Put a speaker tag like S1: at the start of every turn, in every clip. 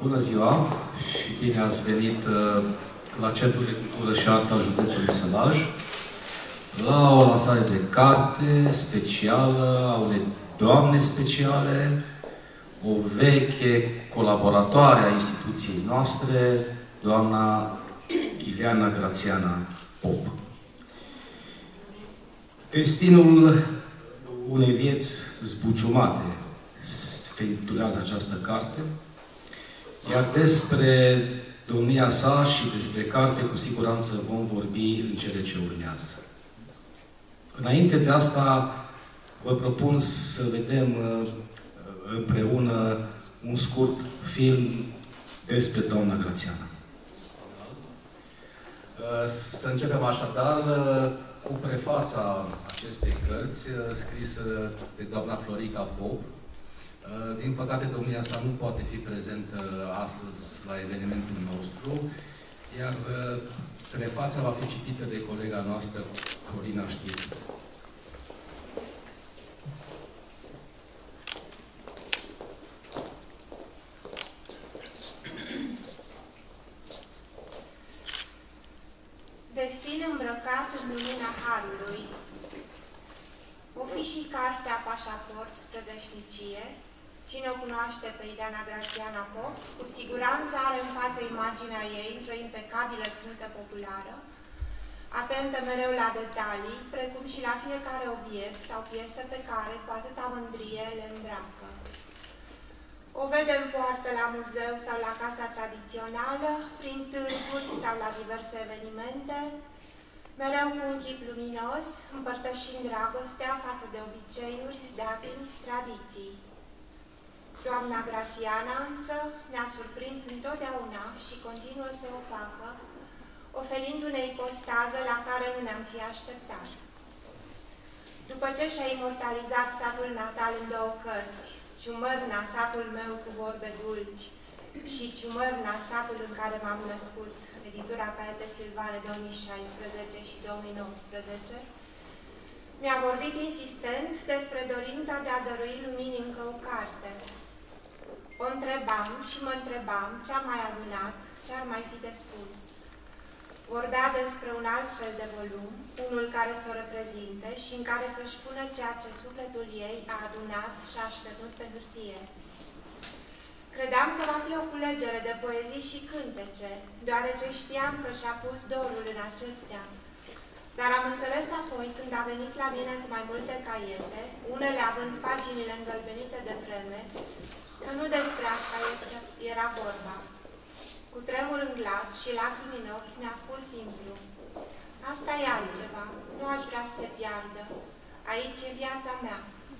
S1: Bună ziua și bine ați venit la Centrul de Cultură și Artă al județului Sălaj, la o lansare de carte specială a unei doamne speciale, o veche colaboratoare a instituției noastre, doamna Ileana Grațiana Pop. Destinul unei vieți zbuciumate se intitulează această carte, iar despre domnia sa și despre carte cu siguranță vom vorbi în cele ce urmează. Înainte de asta, vă propun să vedem împreună un scurt film despre doamna Grațiana. Să începem așadar cu prefața acestei cărți, scrisă de doamna Florica Pop. Din păcate, domnia sa nu poate fi prezentă astăzi la evenimentul nostru, iar prefața va fi citită de colega noastră, Corina Știru.
S2: Destin îmbrăcat în lumina Harului, o fi și cartea pașaport spre veșnicie. Cine o cunoaște pe Ileana Grațiana Pop, cu siguranță are în față imaginea ei într-o impecabilă ținută populară, atentă mereu la detalii, precum și la fiecare obiect sau piesă pe care cu atâta mândrie le îmbracă. O vedem poartă la muzeu sau la casa tradițională, prin târguri sau la diverse evenimente, mereu cu un chip luminos, împărtășind dragostea față de obiceiuri, datini, tradiții. Doamna Grațiana însă ne-a surprins întotdeauna și continuă să o facă, oferindu-ne ipostază la care nu ne-am fi așteptat. După ce și-a imortalizat satul natal în două cărți, Ciumărna, satul meu cu vorbe dulci, și Ciumărna, satul în care m-am născut, editura Caete Silvane 2016 și 2019, mi-a vorbit insistent despre dorința de a dărui luminii încă o carte. O întrebam și mă întrebam ce-am mai adunat, ce-ar mai fi de spus. Vorbea despre un alt fel de volum, unul care să o reprezinte și în care să-și pună ceea ce sufletul ei a adunat și a așternut pe hârtie. Credeam că va fi o culegere de poezii și cântece, deoarece știam că și-a pus dorul în acestea. Dar am înțeles apoi, când a venit la mine cu mai multe caiete, unele având paginile îngălbenite de vreme, că nu despre asta era vorba. Cu tremur în glas și lacrimi în ochi, mi-a spus simplu: asta e altceva, nu aș vrea să se piardă. Aici e viața mea.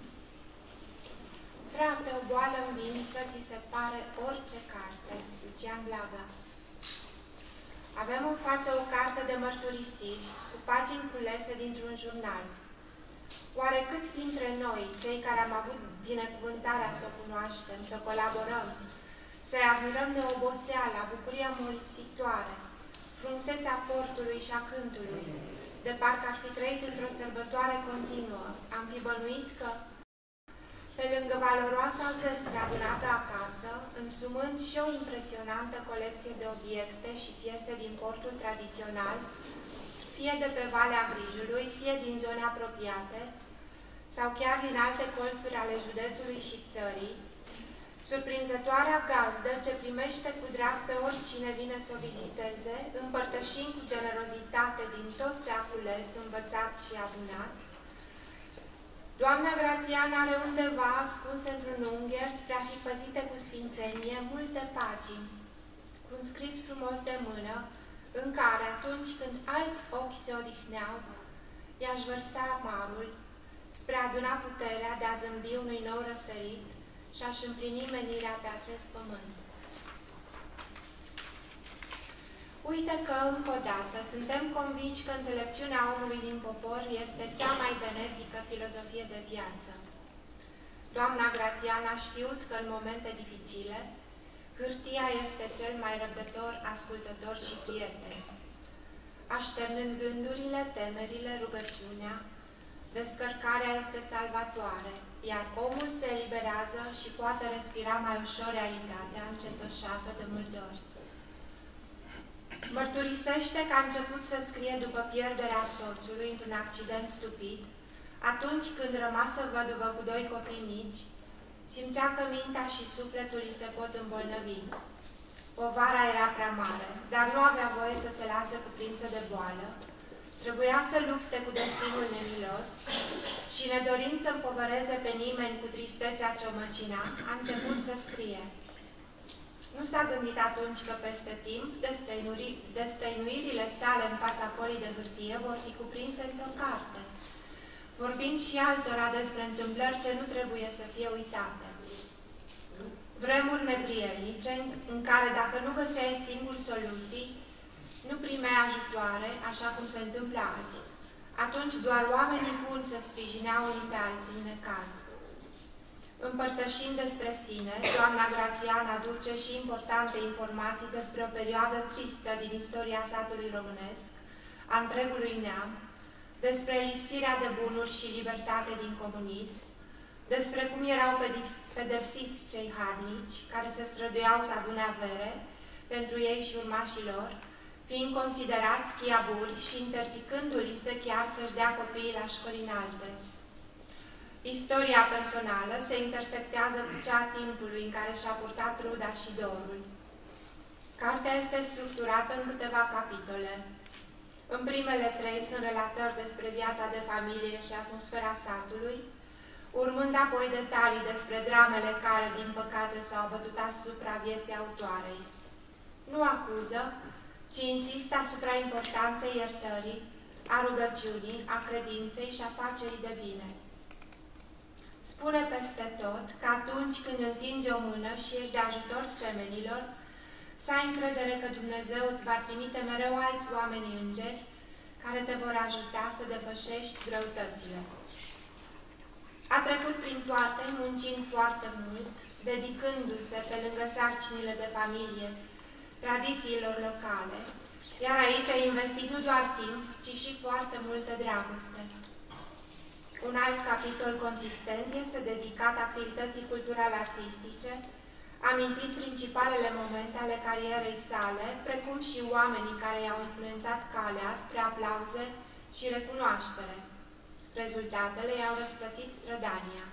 S2: Frate, o boală în vin să ți se pare orice carte. Lucian Blaga. Avem în față o carte de mărturisiri, cu pagini culese dintr-un jurnal. Oare câți dintre noi, cei care am avut binecuvântarea să o cunoaștem, să colaborăm, să-i admirăm neoboseala, bucuria molipsitoare, frumusețea portului și a cântului, de parcă ar fi trăit într-o sărbătoare continuă, am fi bănuit că, pe lângă valoroasa zestre adunată acasă, însumând și o impresionantă colecție de obiecte și piese din portul tradițional, fie de pe Valea Grijului, fie din zone apropiate, sau chiar din alte colțuri ale județului și țării, surprinzătoarea gazdă ce primește cu drag pe oricine vine să o viziteze, împărtășind cu generozitate din tot ce a cules, învățat și adunat, doamna Grațiana are undeva ascunse într-un ungher spre a fi păzite cu sfințenie multe pagini, cu un scris frumos de mână, în care, atunci când alți ochi se odihneau, i-aș vărsa amarul spre a aduna puterea de a zâmbi unui nou răsărit și a-și împlini menirea pe acest pământ. Uite că, încă o dată, suntem convinși că înțelepciunea omului din popor este cea mai benefică filozofie de viață. Doamna Grațiana a știut că în momente dificile, hârtia este cel mai răbdător, ascultător și prieten. Așternând gândurile, temerile, rugăciunea, descărcarea este salvatoare. iar omul se eliberează și poate respira mai ușor realitatea încețoșată de multe ori. Mărturisește că a început să scrie după pierderea soțului într-un accident stupid, atunci când, rămasă văduvă cu 2 copii mici, simțea că mintea și sufletul îi se pot îmbolnăvi. Povara era prea mare, dar nu avea voie să se lase cuprinsă de boală. Trebuia să lupte cu destinul nemilos și, nedorind să împovăreze pe nimeni cu tristețea ce o măcina, a început să scrie. Nu s-a gândit atunci că peste timp destăinuirile sale în fața colii de hârtie vor fi cuprinse într-o carte, vorbind și altora despre întâmplări ce nu trebuie să fie uitate. Vremuri neprielnice în care, dacă nu găseai singur soluții, nu primeai ajutoare, așa cum se întâmplă azi. Atunci doar oamenii buni se sprijineau unii pe alții în necaz. Împărtășind despre sine, doamna Grațiana aduce și importante informații despre o perioadă tristă din istoria satului românesc, a întregului neam, despre lipsirea de bunuri și libertate din comunism, despre cum erau pedepsiți cei harnici, care se străduiau să adune avere pentru ei și urmașii lor, fiind considerați chiaburi și interzicându-li se chiar să-și dea copiii la școli înalte. Istoria personală se intersectează cu cea a timpului în care și-a purtat ruda și dorul. Cartea este structurată în câteva capitole. În primele 3 sunt relatări despre viața de familie și atmosfera satului, urmând apoi detalii despre dramele care, din păcate, s-au abătut asupra vieții autoarei. Nu acuză, ci insistă asupra importanței iertării, a rugăciunii, a credinței și a facerii de bine. Spune peste tot că atunci când întinzi o mână și ești de ajutor semenilor, să ai încredere că Dumnezeu îți va trimite mereu alți oameni îngeri care te vor ajuta să depășești greutățile. A trecut prin toate, muncind foarte mult, dedicându-se pe lângă sarcinile de familie, tradițiilor locale, iar aici a investit nu doar timp, ci și foarte multă dragoste. Un alt capitol consistent este dedicat activității culturale artistice, amintind principalele momente ale carierei sale, precum și oamenii care i-au influențat calea spre aplauze și recunoaștere. Rezultatele i-au răsplătit strădania.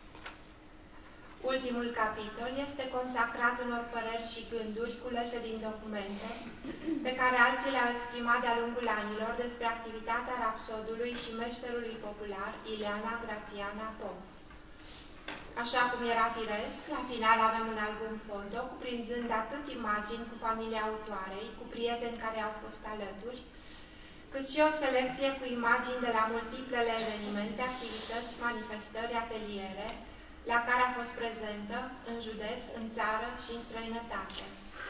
S2: Ultimul capitol este consacrat unor păreri și gânduri culese din documente, pe care alții le-au exprimat de-a lungul anilor despre activitatea rapsodului și meșterului popular Ileana Grațiana Pop. Așa cum era firesc, la final avem un album foto, cuprinzând atât imagini cu familia autoarei, cu prieteni care au fost alături, cât și o selecție cu imagini de la multiplele evenimente, activități, manifestări, ateliere, la care a fost prezentă în județ, în țară și în străinătate.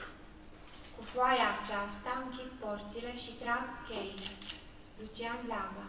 S2: Cu foaia aceasta închid porțile și trag cheile. Lucian Blaga.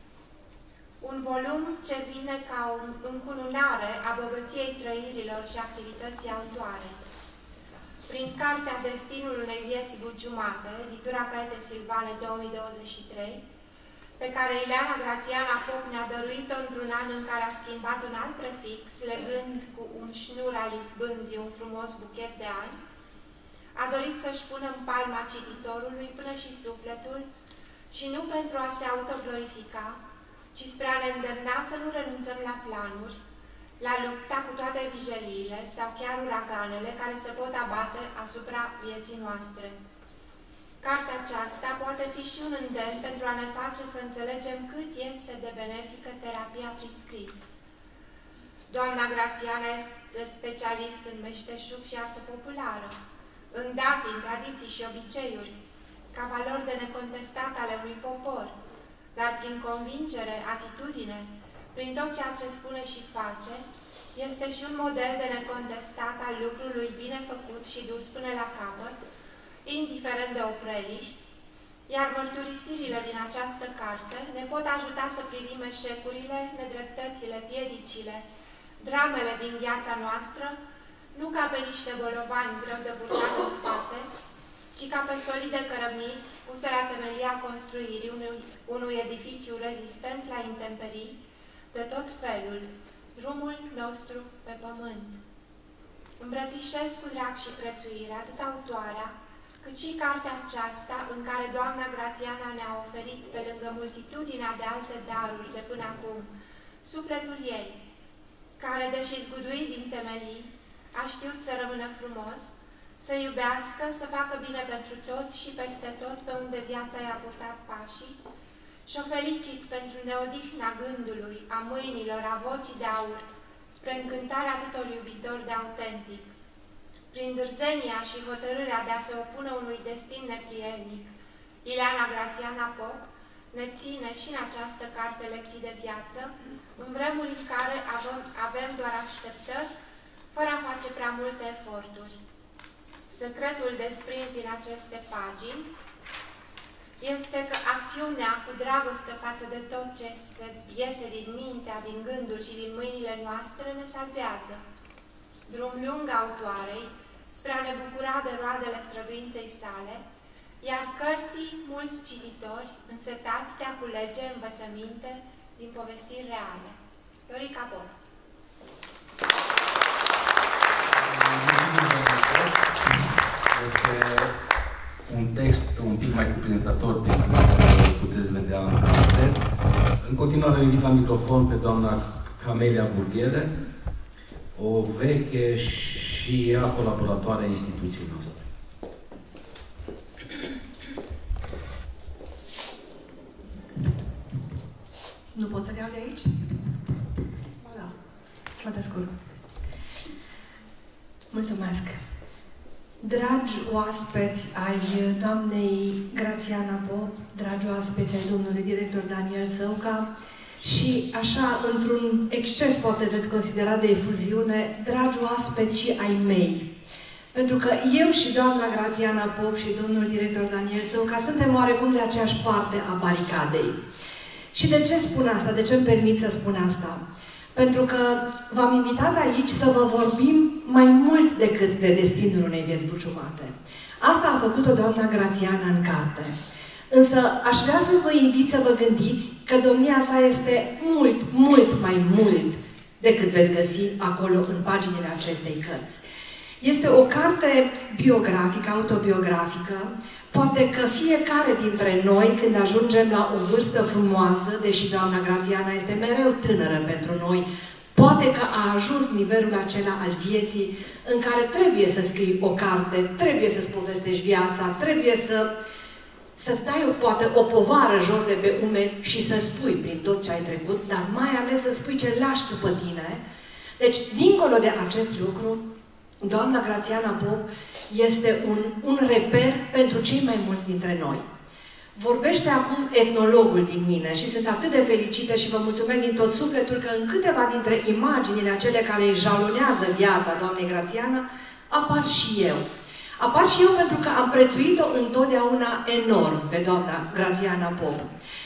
S2: Un volum ce vine ca o încununare a bogăției trăirilor și activității autoarei. Prin cartea Destinul unei vieți buciumate, editura Caete Silvane 2023, pe care Ileana Grațiana Pop ne-a dăruit-o într-un an în care a schimbat un alt prefix, legând cu un șnur al izbânzii un frumos buchet de ani, a dorit să-și pună în palma cititorului până și sufletul și nu pentru a se autoglorifica, ci spre a ne îndemna să nu renunțăm la planuri, la lupta cu toate vijeliile sau chiar uraganele care se pot abate asupra vieții noastre. Cartea aceasta poate fi și un îndemn pentru a ne face să înțelegem cât este de benefică terapia prin scris. Doamna Grațiana este specialist în meșteșug și artă populară, în datini, tradiții și obiceiuri, ca valori de necontestat ale unui popor, dar prin convingere, atitudine, prin tot ceea ce spune și face, este și un model de necontestat al lucrului bine făcut și dus până la capăt, indiferent de opreliști, iar mărturisirile din această carte ne pot ajuta să privim eșecurile, nedreptățile, piedicile, dramele din viața noastră, nu ca pe niște bolovani greu de purtat în spate, ci ca pe solide cărămizi puse la temelia construirii unui edificiu rezistent la intemperii de tot felul, drumul nostru pe pământ. Îmbrățișez cu drag și prețuire atât autoarea, cât și cartea aceasta în care doamna Grațiana ne-a oferit, pe lângă multitudinea de alte daruri de până acum, sufletul ei, care, deși zguduit din temelii, a știut să rămână frumos, să iubească, să facă bine pentru toți și peste tot pe unde viața i-a purtat pașii, și o felicit pentru neodihna gândului, a mâinilor, a vocii de aur, spre încântarea atâtor iubitori de autentic. Prin dârzenia și hotărârea de a se opune unui destin neprielnic, Ileana Grațiana Pop ne ține și în această carte lecții de viață, în vremuri în care avem doar așteptări, fără a face prea multe eforturi. Secretul desprins din aceste pagini este că acțiunea cu dragoste față de tot ce se iese din mintea, din gândul și din mâinile noastre ne salvează. Drum lung autoarei, spre a ne bucura de roadele străduinței sale, iar cărții mulți cititori însetați de a culege învățăminte din povestiri reale. Lorica Pop.
S1: Este un text un pic mai cuprinzător decât îl puteți vedea în carte. În continuare, invit la microfon pe doamna Camelia Burghele, o veche și ea colaboratoare a instituției noastre.
S3: Nu pot să le iau de aici? Voilà. Mă descurc. Mulțumesc. Dragi oaspeți ai doamnei Grațiana Pop, dragi oaspeți ai domnului director Daniel Săuca și, așa, într-un exces poate veți considera de efuziune, dragi oaspeți și ai mei. Pentru că eu și doamna Grațiana Pop și domnul director Daniel Săuca suntem oarecum de aceeași parte a baricadei. Și de ce spun asta? De ce îmi permit să spun asta? Pentru că v-am invitat aici să vă vorbim mai mult decât de destinul unei vieți buciumate. Asta a făcut-o doamna Grațiana în carte. Însă aș vrea să vă invit să vă gândiți că domnia sa este mult, mult mai mult decât veți găsi acolo în paginile acestei cărți. Este o carte biografică, autobiografică. Poate că fiecare dintre noi, când ajungem la o vârstă frumoasă, deși doamna Grațiana este mereu tânără pentru noi, poate că a ajuns nivelul acela al vieții în care trebuie să scrii o carte, trebuie să-ți povestești viața, trebuie să-ți dai poate o povară jos de pe umeri și să spui prin tot ce ai trecut, dar mai ales să spui ce lași după tine. Deci, dincolo de acest lucru, doamna Grațiana Pop este un reper pentru cei mai mulți dintre noi. Vorbește acum etnologul din mine și sunt atât de fericită și vă mulțumesc din tot sufletul că în câteva dintre imaginile acele care îi jalonează viața doamnei Grațiana, apar și eu. Apar și eu pentru că am prețuit-o întotdeauna enorm pe doamna Grațiana Pop.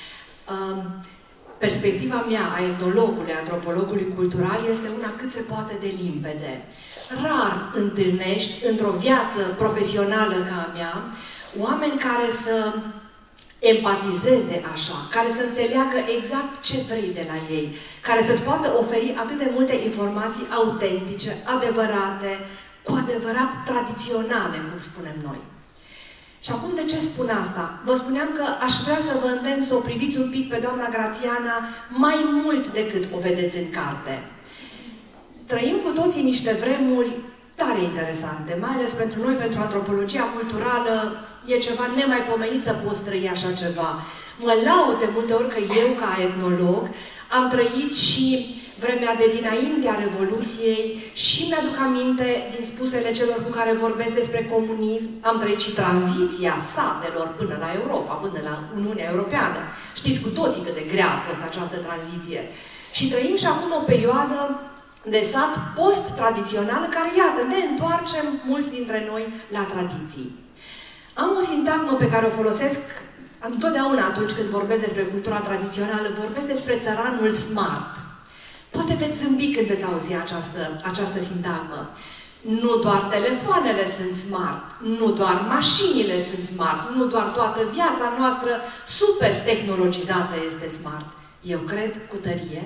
S3: Perspectiva mea a etnologului, antropologului cultural, este una cât se poate de limpede. Rar întâlnești într-o viață profesională ca a mea oameni care să empatizeze așa, care să înțeleagă exact ce vrei de la ei, care să-ți poată oferi atât de multe informații autentice, adevărate, cu adevărat tradiționale, cum spunem noi. Și acum de ce spun asta? Vă spuneam că aș vrea să vă îndemn să o priviți un pic pe doamna Grațiana mai mult decât o vedeți în carte. Trăim cu toții niște vremuri tare interesante, mai ales pentru noi, pentru antropologia culturală, e ceva nemaipomenit să poți trăi așa ceva. Mă laud de multe ori că eu, ca etnolog, am trăit și vremea de dinaintea Revoluției și mi-aduc aminte din spusele celor cu care vorbesc despre comunism, am trăit și tranziția satelor până la Europa, până la Uniunea Europeană. Știți cu toții cât de grea a fost această tranziție. Și trăim și acum o perioadă de sat post-tradițional, care, iată, ne întoarcem mulți dintre noi la tradiții. Am o sintagmă pe care o folosesc întotdeauna atunci când vorbesc despre cultura tradițională, vorbesc despre țăranul smart. Poate veți zâmbi când veți auzi această sintagmă. Nu doar telefoanele sunt smart, nu doar mașinile sunt smart, nu doar toată viața noastră super tehnologizată este smart. Eu cred cu tărie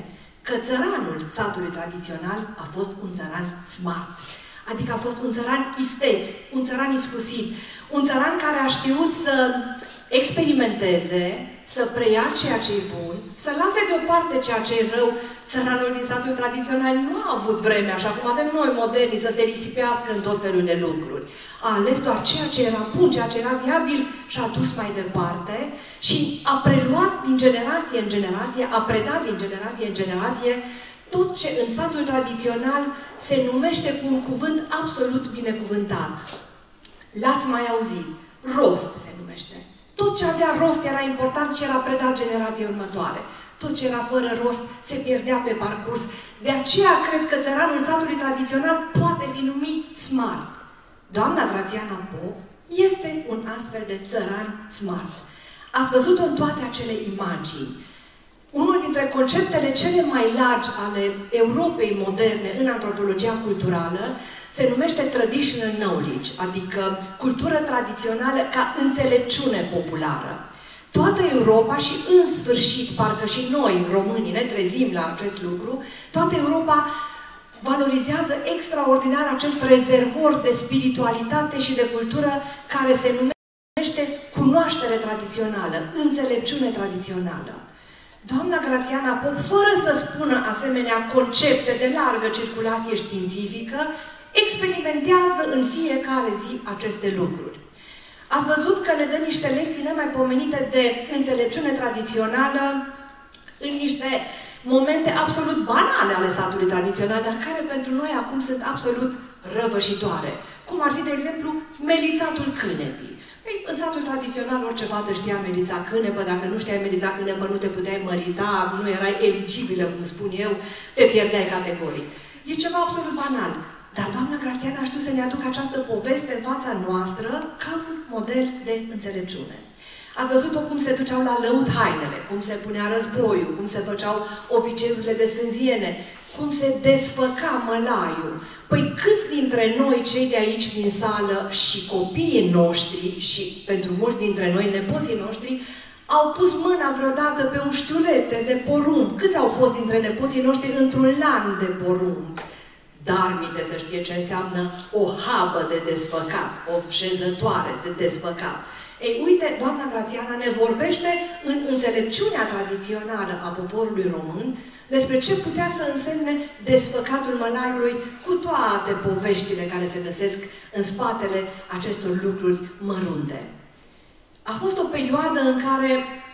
S3: că țăranul satului tradițional a fost un țăran smart. Adică a fost un țăran isteț, un țăran iscusit, un țăran care a știut să experimenteze, să preia ceea ce e bun, să lase deoparte ceea ce e rău. Țăranul din satul tradițional nu a avut vreme, așa cum avem noi moderni, să se risipească în tot felul de lucruri. A ales doar ceea ce era bun, ceea ce era viabil și a dus mai departe și a preluat din generație în generație, a predat din generație în generație tot ce în satul tradițional se numește cu un cuvânt absolut binecuvântat. L-ați mai auzit. Rost se numește. Tot ce avea rost era important și era predat generației următoare. Tot ce era fără rost se pierdea pe parcurs. De aceea cred că țăranul satului tradițional poate fi numit smart. Doamna Grațiana Pop este un astfel de țăran smart. Ați văzut-o în toate acele imagini. Unul dintre conceptele cele mai largi ale Europei moderne în antropologia culturală se numește traditional knowledge, adică cultură tradițională ca înțelepciune populară. Toată Europa și în sfârșit, parcă și noi, românii, ne trezim la acest lucru, toată Europa valorizează extraordinar acest rezervor de spiritualitate și de cultură care se numește cunoaștere tradițională, înțelepciune tradițională. Doamna Grațiana Pop, fără să spună asemenea concepte de largă circulație științifică, experimentează în fiecare zi aceste lucruri. Ați văzut că ne dă niște lecții nemaipomenite de înțelepciune tradițională în niște momente absolut banale ale satului tradițional, dar care pentru noi acum sunt absolut răvășitoare. Cum ar fi, de exemplu, melițatul cânepii. În satul tradițional orice fată știa melița cânepă, dacă nu știai melița cânepă nu te puteai mărita, nu erai eligibilă, cum spun eu, te pierdeai categoric. E ceva absolut banal. Dar doamna Grațiana a știut să ne aducă această poveste în fața noastră ca un model de înțelepciune. Ați văzut-o cum se duceau la lăut hainele, cum se punea războiul, cum se făceau obiceiurile de sânziene, cum se desfăca mălaiul. Păi câți dintre noi, cei de aici din sală și copiii noștri, și pentru mulți dintre noi, nepoții noștri, au pus mâna vreodată pe un știulete de porumb? Câți au fost dintre nepoții noștri într-un lan de porumb? Dar minte să știe ce înseamnă o habă de desfăcat, o șezătoare de desfăcat. Ei, uite, doamna Grațiana ne vorbește în înțelepciunea tradițională a poporului român despre ce putea să însemne desfăcatul mălaiului cu toate poveștile care se găsesc în spatele acestor lucruri mărunte. A fost o perioadă în care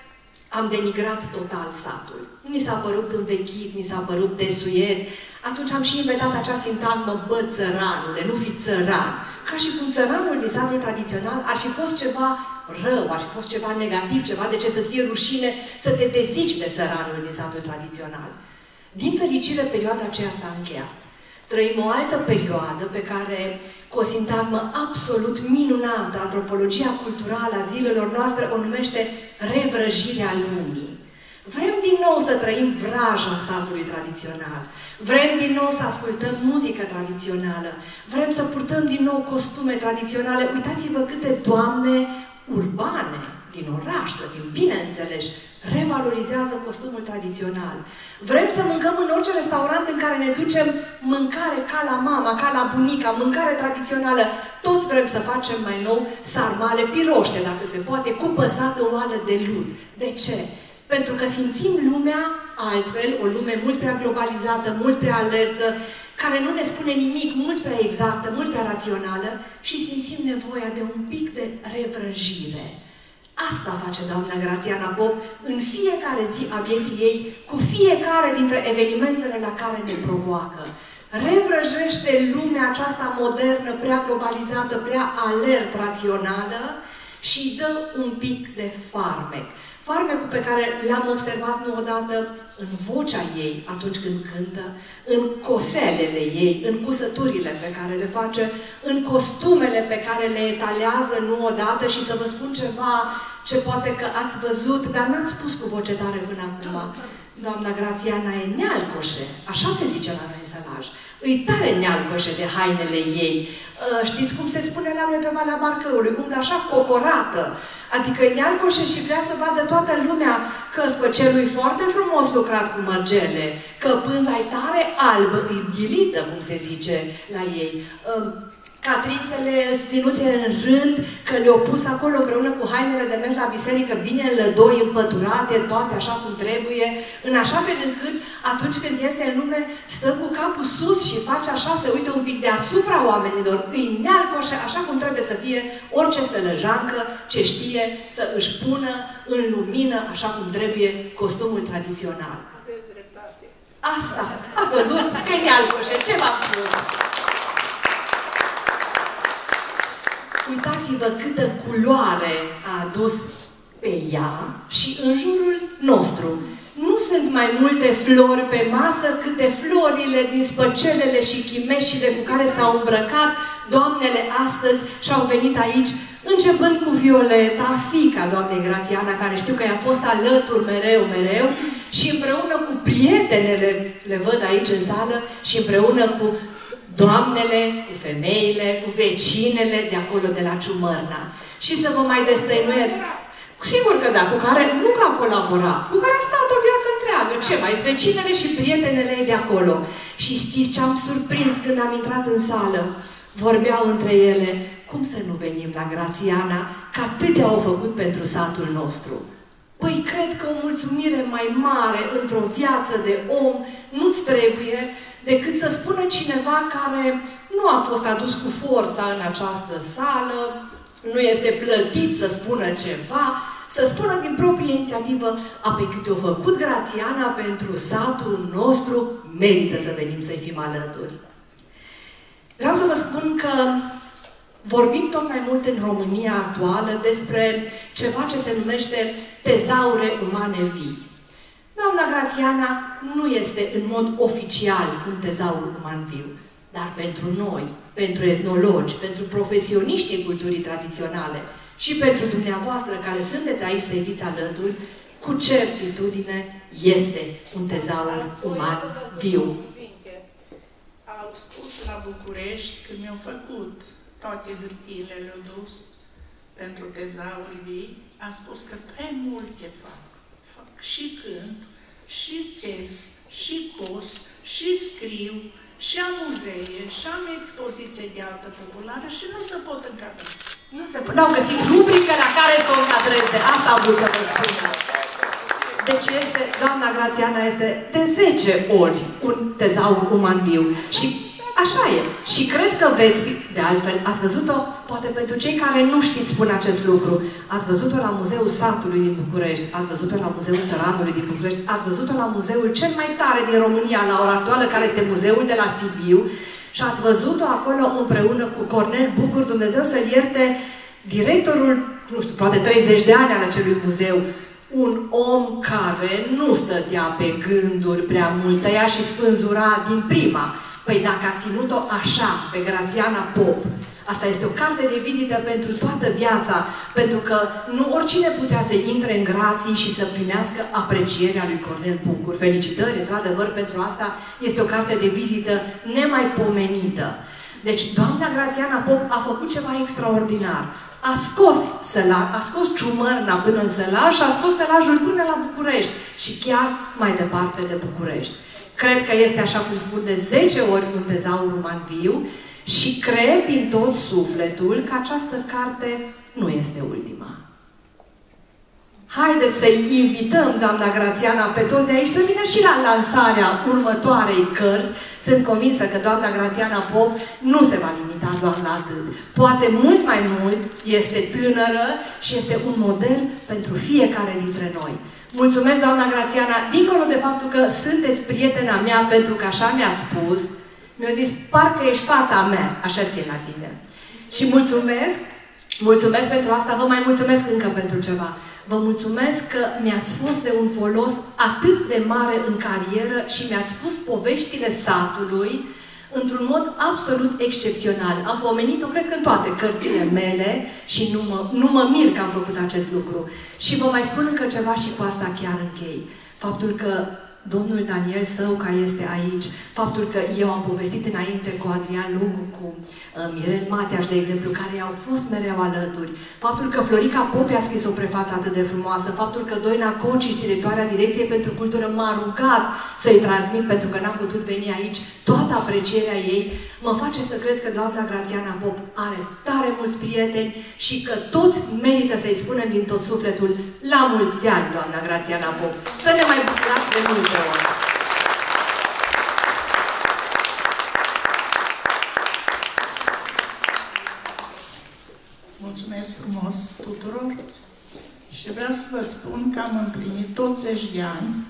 S3: am denigrat total satul. Ni s-a părut învechit, ni s-a părut desuiet. Atunci am și inventat acea sintagmă, bă, țăranule, nu fi țăran. Ca și cum țăranul din satul tradițional ar fi fost ceva rău, ar fi fost ceva negativ, ceva de ce să-ți fie rușine să te dezici de țăranul din satul tradițional. Din fericire, perioada aceea s-a încheiat. Trăim o altă perioadă pe care, cu o sintagmă absolut minunată, antropologia culturală a zilelor noastre o numește revrăjirea lumii. Vrem din nou să trăim vraja satului tradițional. Vrem din nou să ascultăm muzică tradițională. Vrem să purtăm din nou costume tradiționale. Uitați-vă câte doamne urbane din oraș, să fim bine înțeleși, revalorizează costumul tradițional. Vrem să mâncăm în orice restaurant în care ne ducem mâncare ca la mama, ca la bunica, mâncare tradițională. Toți vrem să facem mai nou sarmale piroște, dacă se poate, cu păsat în oală de lut. De ce? Pentru că simțim lumea altfel, o lume mult prea globalizată, mult prea alertă, care nu ne spune nimic, mult prea exactă, mult prea rațională și simțim nevoia de un pic de revrăjire. Asta face doamna Grațiana Pop în fiecare zi a vieții ei, cu fiecare dintre evenimentele la care ne provoacă. Revrăjește lumea aceasta modernă, prea globalizată, prea alert rațională și dă un pic de farmec. Farmecul pe care l-am observat nu odată în vocea ei atunci când cântă, în coselele ei, în cusăturile pe care le face, în costumele pe care le etalează nu odată și să vă spun ceva ce poate că ați văzut, dar n-ați spus cu voce tare până acum. Doamna Grațiana e nealcoșe, așa se zice la noi în sălaj. Îi tare nealcoșe de hainele ei. Știți cum se spune la noi pe Valea Marcăului? Umblă așa cocorată. Adică e nealcoșe și vrea să vadă toată lumea că spăcelul e foarte frumos lucrat cu mărgele, că pânza e tare albă, e ghilită, cum se zice la ei. Catrițele ținute în rând, că le-au pus acolo împreună cu hainele de mers la biserică, bine în lădoi, împăturate, toate așa cum trebuie, în așa fel încât atunci când iese în lume, stă cu capul sus și face așa, se uită un pic deasupra oamenilor, îi nealcoșe, așa cum trebuie să fie orice sălăjancă ce știe să își pună în lumină, așa cum trebuie, costumul tradițional. Asta, ați văzut că e nealcoșe, ce v-am spus? Uitați-vă câtă culoare a adus pe ea și în jurul nostru. Nu sunt mai multe flori pe masă câte florile din spăcelele și chimeșile cu care s-au îmbrăcat doamnele astăzi și au venit aici, începând cu Violeta, fiica doamnei Grațiana, care știu că i-a fost alături mereu, și împreună cu prietenele, le văd aici în sală, și împreună cu doamnele, cu femeile, cu vecinele de acolo de la Ciumărna. Și să vă mai destăinuiesc. Sigur că da, cu care nu că a colaborat, cu care a stat o viață întreagă. Ce mai? Vecinele și prietenele de acolo. Și știți ce am surprins când am intrat în sală? Vorbeau între ele, cum să nu venim la Grațiana, că atâtea au făcut pentru satul nostru. Păi cred că o mulțumire mai mare într-o viață de om nu-ți trebuie decât să spună cineva care nu a fost adus cu forța în această sală, nu este plătit să spună ceva, să spună din proprie inițiativă, a pe câte o făcut Grațiana pentru satul nostru, merită să venim să-i fim alături. Vreau să vă spun că vorbim tot mai mult în România actuală despre ceva ce se numește tezaure umane vii. Doamna Grațiana nu este în mod oficial un tezaur uman viu, dar pentru noi, pentru etnologi, pentru profesioniștii culturii tradiționale și pentru dumneavoastră care sunteți aici să-i fiți alături, cu certitudine este un tezaur uman viu.
S4: Au spus la București, când mi-au făcut toate hârtiile, le-au dus pentru tezauri vii, a spus că prea multe fac. Fac și cânt, și țes, și cos, și scriu, și am muzee, și am expoziție de altă populară și nu se pot încadra.
S3: Nu se pot. N-au găsit rubrică la care să o încadreze. Asta am vrut să vă spun. Deci este, doamna Grațiana este de 10 ori un tezaur uman viu. Și așa e. Și cred că veți fi, de altfel, ați văzut-o, poate pentru cei care nu știți spun acest lucru, ați văzut-o la Muzeul Satului din București, ați văzut-o la Muzeul Țăranului din București, ați văzut-o la muzeul cel mai tare din România, la ora actuală, care este muzeul de la Sibiu, și ați văzut-o acolo împreună cu Cornel Bucur, Dumnezeu să-l ierte, directorul, nu știu, poate 30 de ani al acelui muzeu, un om care nu stătea pe gânduri prea mult, tăia și spânzura din prima. Păi dacă a ținut-o așa, pe Grațiana Pop, asta este o carte de vizită pentru toată viața, pentru că nu oricine putea să intre în grații și să primească aprecierea lui Cornel Bucur. Felicitări, într-adevăr, pentru asta este o carte de vizită nemaipomenită. Deci, doamna Grațiana Pop a făcut ceva extraordinar. A scos Ciumărna până în Sălaj și a scos Sălajul până la București și chiar mai departe de București. Cred că este, așa cum spun, de 10 ori un tezaur uman viu și cred din tot sufletul că această carte nu este ultima. Haideți să-i invităm, doamna Grațiana, pe toți de aici să vină și la lansarea următoarei cărți. Sunt convinsă că doamna Grațiana Pop nu se va limita doar la atât. Poate mult mai mult, este tânără și este un model pentru fiecare dintre noi. Mulțumesc, doamna Grațiana, dincolo de faptul că sunteți prietena mea, pentru că așa mi-ați spus, mi-a zis, parcă ești fata mea, așa țin la tine. Și mulțumesc pentru asta, vă mai mulțumesc încă pentru ceva. Vă mulțumesc că mi-ați fost de un folos atât de mare în carieră și mi-ați spus poveștile satului într-un mod absolut excepțional. Am pomenit-o, cred că în toate cărțile mele și nu mă mir că am făcut acest lucru. Și vă mai spun încă ceva și cu asta chiar închei. Faptul că domnul Daniel Săuca este aici, faptul că eu am povestit înainte cu Adrian Lungu, cu Miren Mateaș, de exemplu, care au fost mereu alături, faptul că Florica Popi a scris o prefață atât de frumoasă, faptul că Doina Conciș, directoarea Direcției pentru Cultură, m-a rugat să-i transmit pentru că n-am putut veni aici, toată aprecierea ei, mă face să cred că doamna Grațiana Pop are tare mulți prieteni și că toți merită să-i spunem din tot sufletul la mulți ani, doamna Grațiana Pop. Să ne mai bucurați de multe ori.
S4: Mulțumesc frumos tuturor și vreau să vă spun că am împlinit 80 de ani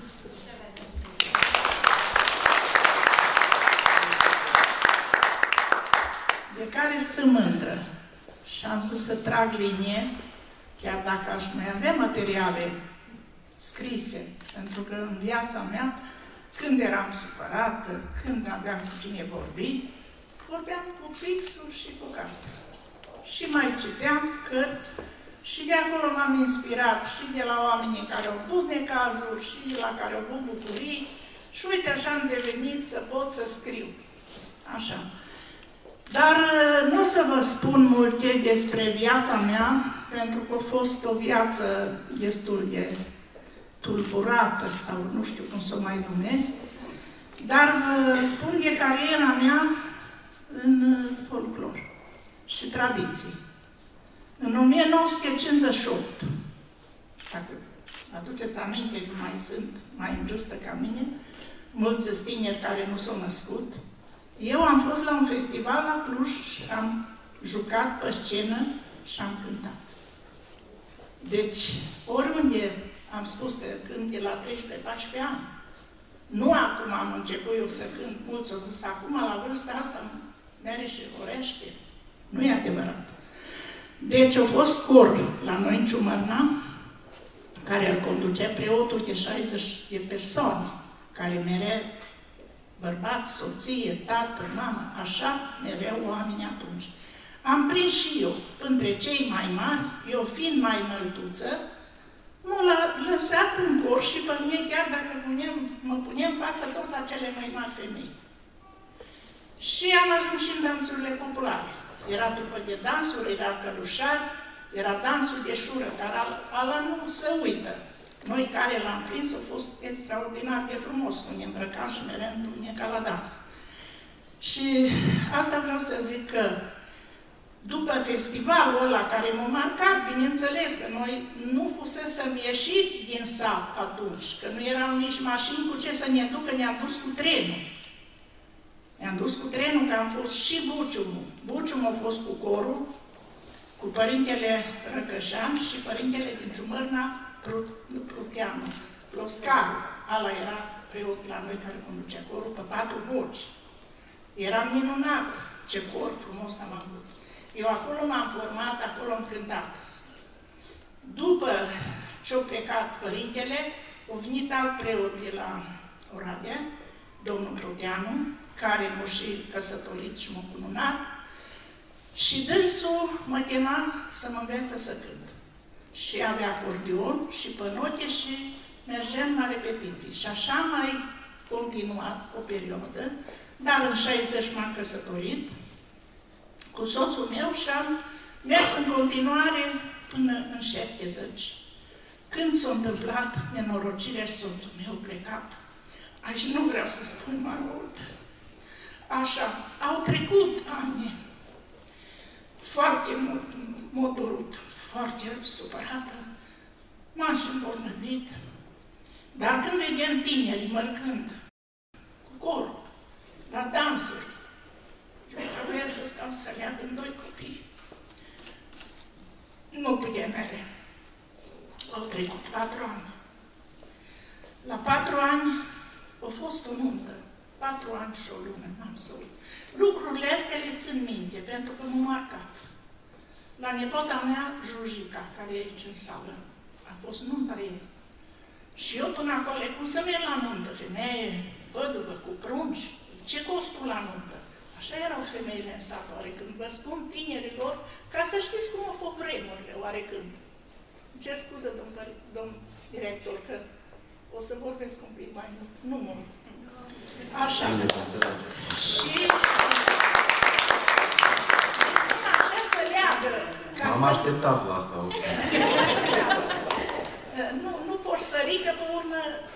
S4: de care sunt mândră și am să trag linie, chiar dacă aș mai avea materiale scrise, pentru că în viața mea, când eram supărată, când aveam cu cine vorbi, vorbeam cu pixul și cu carte. Și mai citeam cărți și de acolo m-am inspirat și de la oamenii care au avut necazuri și de la care au avut bucurii și uite așa am devenit să pot să scriu. Așa. Dar nu o să vă spun multe despre viața mea, pentru că a fost o viață destul de tulburată sau nu știu cum să o mai numesc, dar vă spun de cariera mea în folclor și tradiții. În 1958, dacă aduceți aminte că mai sunt mai în vârstă ca mine, mulți tineri care nu s-au născut, eu am fost la un festival la Cluj și am jucat pe scenă și am cântat. Deci, oriunde am spus că cânt de la 13-14 ani, nu acum am început eu să cânt, mulți au zis, acum la vârsta asta mere și orește. Nu e adevărat. Deci a fost cor la noi în Ciumărna, care îl conducea preotul de 60 de persoane, care mereu bărbați, soție, tată, mamă, așa mereu oameni atunci. Am prins și eu, între cei mai mari, eu fiind mai înăltuță, m-a lăsat în cor și pe mine, chiar dacă mă puneam față tot la cele mai mari femei. Și am ajuns și în dansurile populare. Era după de dansuri, era călușar, era dansul de șură, dar ala nu se uită. Noi care l-am prins, a fost extraordinar de frumos, când ne îmbrăcam și mereu întâlnit ca la dans. Și asta vreau să zic că după festivalul ăla care m-a marcat, bineînțeles că noi nu fusesem ieșiți din sat atunci, că nu erau nici mașini cu ce să ne ducă, ne-am dus cu trenul. Ne-am dus cu trenul, că am fost și Buciumul. Buciumul a fost cu corul, cu părintele Răcășan și părintele din Ciumărna, Pruteanu, Ploscaru. Ala era preot la noi care conducea corul pe 4 voci. Era minunat, ce cor frumos am avut. Eu acolo m-am format, acolo am cântat. După ce-a plecat părintele, a venit alt preot de la Oradea, domnul Pruteanu, care m-a și căsătorit și m-a cununat, și dânsul mă chema să mă învețe să cânt. Și avea acordeon și pănote și mergeam la repetiții. Și așa am mai continuat o perioadă, dar în 60 m-am căsătorit cu soțul meu și am mers în continuare până în 70. Când s-a întâmplat nenorocirea și soțul meu plecat, aici nu vreau să spun mai mult. Așa, au trecut ani. Foarte mult m-a durut, foarte supărată. M-am și îmbolnăvit. Dar când vedem tinerii mărcând cu corul, la dansuri, eu trebuia să stau să leagă în 2 copii. Nu puteam mere. Au trecut 4 ani. La 4 ani a fost o nuntă. 4 ani și o lună, n-am să uit. Lucrurile astea le țin minte, pentru că m-au marcat. La nepota mea, Jujica, care e aici în sală, a fost nunta ei. Și eu până acolo, cum să merg la nuntă? Femeie, văduvă, cu prunci, ce costul la nuntă? Așa erau femeile în sat, oarecând. Vă spun tinerilor, ca să știți cum au fost vremurile, oarecând. Îmi cer scuze, domn director, că O să vorbesc un pic mai mult. Nu mult. Așa. Și așa să leagă.
S1: M-am așteptat la asta.
S4: Nu poți sări, că pe urmă...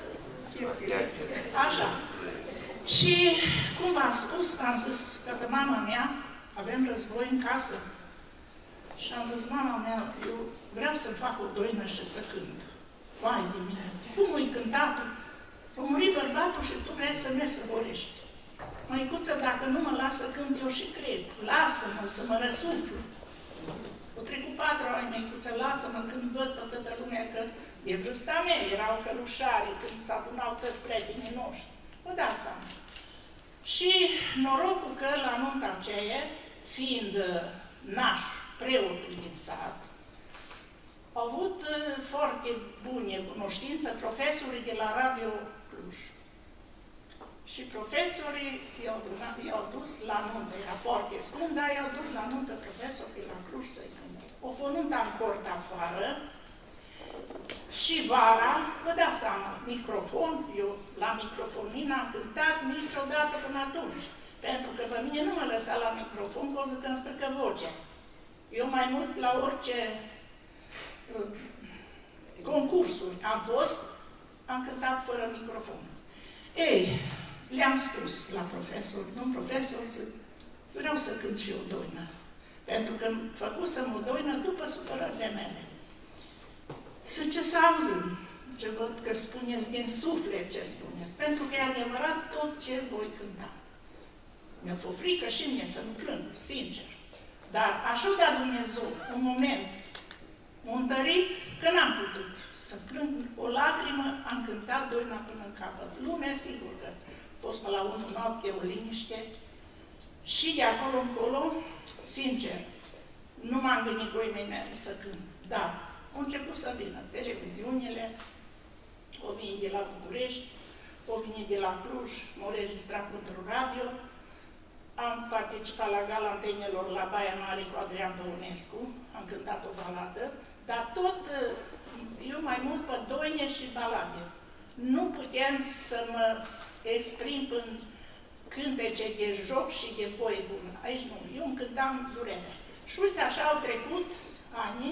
S4: Așa. Și, cum v-am spus, am zis că pe mama mea, avem război în casă. Și am zis, mama mea, eu vreau să fac o doină și să cânt. Vai de mine! Cum îi cântatul? A murit bărbatul și tu vrei să mergi să vorești. Măicuță, dacă nu mă lasă cânt, eu și cred. Lasă-mă să mă răsuflu. Au trecut 4 ani, măicuță, lasă-mă când văd pe toată lumea că e vârsta mea, erau călușari, când s-adunau toți prietenii noștri. Vă dați seama. Și norocul că la nunta aceea, fiind naș, preotul din sat, au avut foarte bune cunoștință profesorii de la Radio Cluj. Și profesorii i-au dus la nuntă. Era foarte scump, dar i-au dus la nuntă profesorii de la Cluj să-i cânte. O fost nunta în cort afară și vara, vă dați seama, microfon, eu la microfon n-am cântat niciodată până atunci. Pentru că pe mine nu mă lăsa la microfon, că o zic că îmi strică vocea. Eu mai mult la orice concursuri am fost, am cântat fără microfon. Ei, le-am spus la profesor, domn profesor, zic, vreau să cânt și eu doină. Pentru că făcusem o doină după supărările mele. Zice, să auzim. Zice, văd că spuneți din suflet ce spuneți. Pentru că e adevărat tot ce voi cânta. Mi-a fost frică și mie să nu plâng, sincer. Dar așa de-a Dumnezeu, un moment, m-a întărit că n-am putut să plâng o lacrimă, am cântat doina până în capăt. Lumea, sigur că a fost pe la 1 noapte, o liniște. Și de acolo încolo, sincer, nu m-am gândit cu ei mele să cânt. Dar au început să vină televiziunile, o vine de la București, o vine de la Cluj, m-au registrat pentru radio. Am participat la Gala Antenelor la Baia Mare cu Adrian Păunescu, am cântat o baladă, dar tot eu mai mult pe doine și balade. Nu puteam să mă exprim în cântece de joc și de voie bună. Aici nu, eu îmi cântam durerea. Și uite, așa au trecut ani,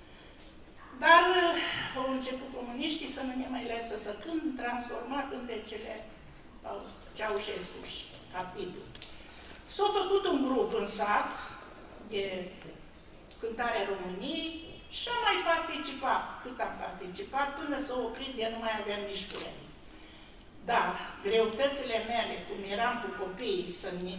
S4: dar au început comuniștii să nu ne mai lăsă să cânt, transforma cântecele Ceaușescu și partidul. S-a făcut un grup în sat de cântarea României și am mai participat. Cât am participat, până s-a oprit de nu mai aveam nici curent. Dar greutățile mele, cum eram cu copiii, să-mi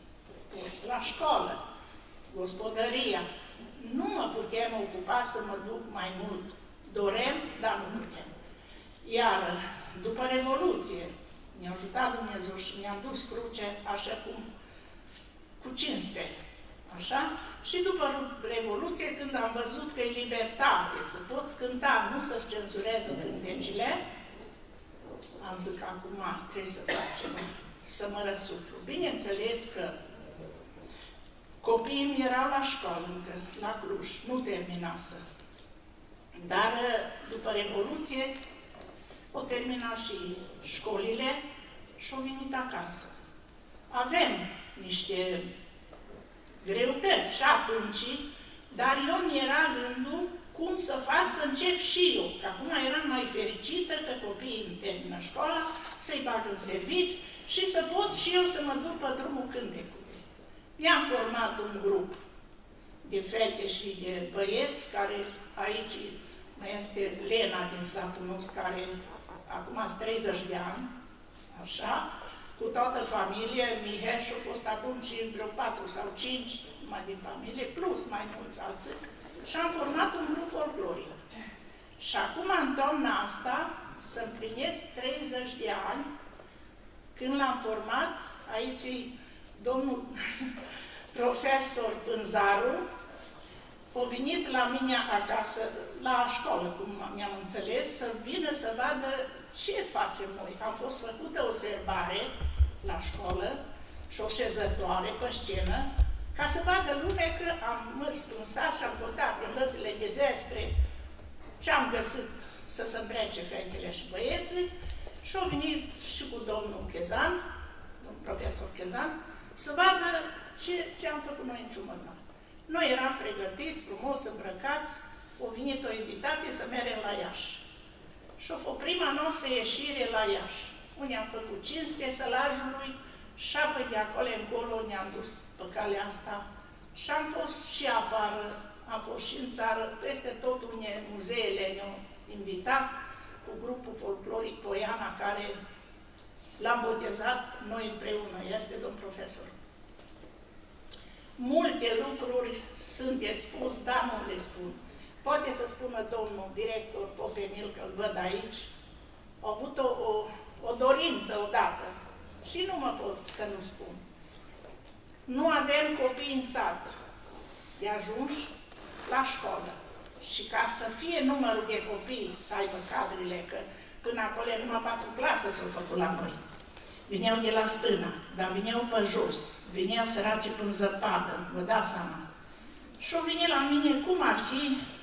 S4: la școală, gospodăria, nu mă puteam ocupa să mă duc mai mult. Dorem, dar nu putem. Iar după Revoluție, mi-a ajutat Dumnezeu și mi-am dus cruce așa cum cu cinste. Așa? Și după Revoluție, când am văzut că e libertate, să poți cânta, nu să-ți cenzureze cântecile, am zis că acum trebuie să fac ceva, să mă răsuflu. Bineînțeles că copiii mi erau la școală încă, la Cluj, nu terminasă. Dar după Revoluție, o termina și școlile și au venit acasă. Avem niște greutăți și atunci, dar eu mi-era gândul cum să fac să încep și eu. Că acum eram mai fericită că copiii îmi termină școala, să-i bag în servici și să pot și eu să mă duc pe drumul cântecului. I-am format un grup de fete și de băieți, care aici mai este Lena din satul nostru, care acum sunt 30 de ani, așa, cu toată familia. Miheș a fost atunci vreo 4 sau 5 numai din familie, plus mai mulți alții. Și am format un grup folcloric. Și acum, în toamna asta, să împlinesc 30 de ani, când l-am format, aici e domnul profesor Pânzaru, a venit la mine acasă, la școală, cum mi-am înțeles, să vină să vadă ce facem noi. Am fost făcută o serbare la școală și o șezătoare pe scenă, ca să vadă lumea că am mers în sat și am căutat în lăzile de zestre ce am găsit să se îmbrece fetele și băieții și au venit și cu domnul Chezan, domnul profesor Chezan, să vadă ce am făcut noi în Ciumăna. Noi eram pregătiți, frumos, îmbrăcați, a venit o invitație să mergem la Iași. Și a fost prima noastră ieșire la Iași, unde am făcut cinste sălajului și apoi de acolo încolo ne-am dus pe calea asta. Și am fost și afară, am fost și în țară, peste tot unde muzeele ne-au invitat, cu grupul folcloric Poiana, care l-am botezat noi împreună, este domn profesor. Multe lucruri sunt de spus, dar nu le spun. Poate să spună domnul director Popemil, că-l văd aici, a avut o dorință odată și nu mă pot să nu spun. Nu avem copii în sat de ajuns la școală. Și ca să fie numărul de copii să aibă cadrele, că până acolo numai 4 clase s-au făcut la noi. Vineau de la stână, dar vineau pe jos, vineau săraci până zăpadă, vă dați seama. Și au venit la mine cum ar fi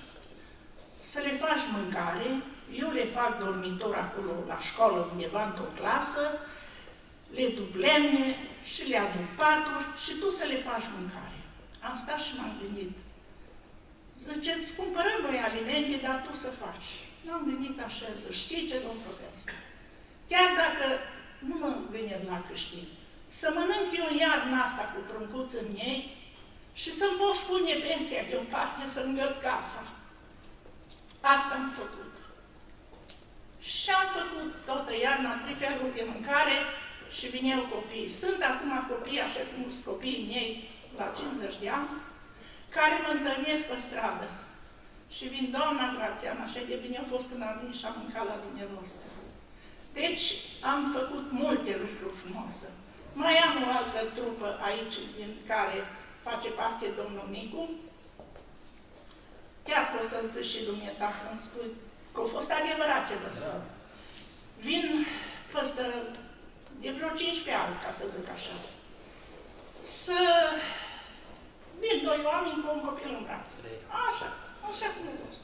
S4: să le faci mâncare, eu le fac dormitor acolo la școală undeva într-o clasă, le duc lemne și le aduc paturi și tu să le faci mâncare. Am stat și m-am gândit. Zice, îți cumpărăm noi alimente, dar tu să faci. N-am gândit așa, zic, știi ce, domn profesor? Chiar dacă nu mă gândesc la câștig, să mănânc eu iarna asta cu pruncuți în ei și să-mi pot pune pensia de o parte să-mi găt casa. Asta am făcut. Și am făcut toată iarna 3 feluri de mâncare și vineau copiii. Sunt acum copii, așa cum sunt copiii ei, la 50 de ani, care mă întâlnesc pe stradă. Și vin, doamna Grațiana, așa de bine a fost când am venit și am mâncat la dumneavoastră. Deci, am făcut multe lucruri frumoase. Mai am o altă trupă aici, din care face parte domnul Nicu. Chiar poți să-mi zici și dumneata să-mi spui că a fost adevărat ce vă spun. Vin păstă de vreo 15 ani, ca să zic așa. Să vin 2 oameni cu un copil în brațe. Așa cum a fost.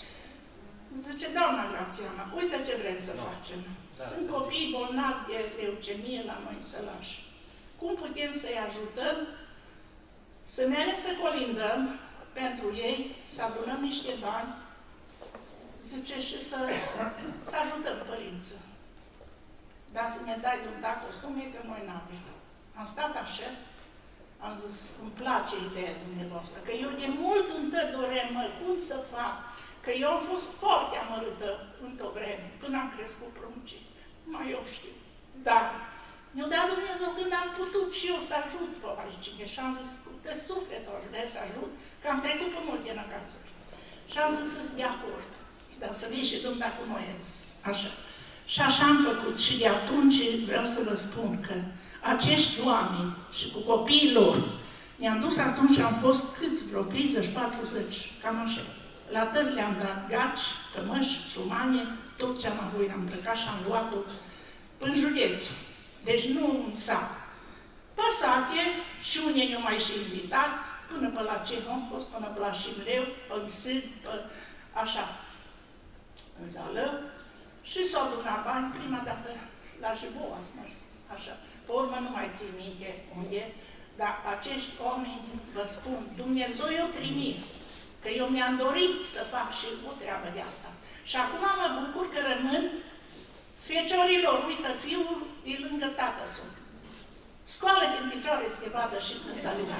S4: Zice, doamna Grațiana, uite ce vrem să facem. Sunt copii bolnavi de leucemie la noi în Sălaș. Cum putem să-i ajutăm să mergem să colindăm pentru ei, să adunăm niște bani, zice, și să ajutăm părinții. Dar să ne dai un costume, că noi n-avem. Am stat așa, am zis, îmi place ideea dumneavoastră, că eu de mult întă dorem, cum să fac, că eu am fost foarte amărâtă într-o vreme, până am crescut pruncii. Mai eu știu. Dar mi-a dat Dumnezeu când am putut și eu să ajut pe aici. Și am zis, de suflet aș vrea să ajut, că am trecut pe multe năcazuri. Și am zis, sunt de acord. Dar să vii și dumneata cu noi, așa. Și așa am făcut. Și de atunci vreau să vă spun că acești oameni și cu copiii lor, ne-am dus atunci, am fost câți, vreo 30-40, cam așa. La tăți le-am dat gaci, cămăși, sumane, tot ce am avut am îmbrăcat și am luat-o în județul. Deci nu în sat. Pe sate și unii ne-au mai și invitat, până pe la ce am fost, până pe la Șimleu, în Sâd, așa, în Zalău, și s-au adunat bani, prima dată la Jibou ați mers, așa. Pe urmă nu mai țin minte unde, dar acești oameni, vă spun, Dumnezeu i-a trimis, că eu mi-am dorit să fac și o treabă de asta. Și acum mă bucur că rămân feciorilor, uită, fiul e lângă tată sunt. Scoală din picioare să te vadă și cântă lumea.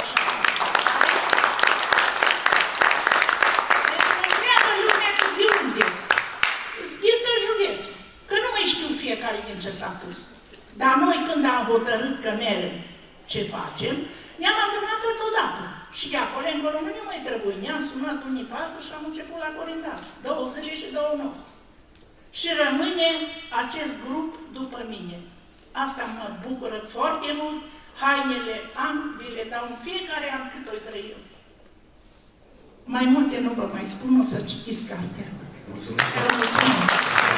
S4: Deci mă întreabă lumea cu de unde-s. Schită județul. Că nu mai știu fiecare din ce s-a pus. Dar noi când am hotărât că mergem ce facem, ne-am adunat toți odată. Și de acolo încolo nu ne mai trebuie. Ne-am sunat unii pață și am început la colindat. 2 zile și 2 nopți. Și rămâne acest grup după mine. Asta mă bucură foarte mult. Hainele am, vi le dau în fiecare an cât o trăi eu. Mai multe nu vă mai spun, o să citiți cartea. Mulțumesc!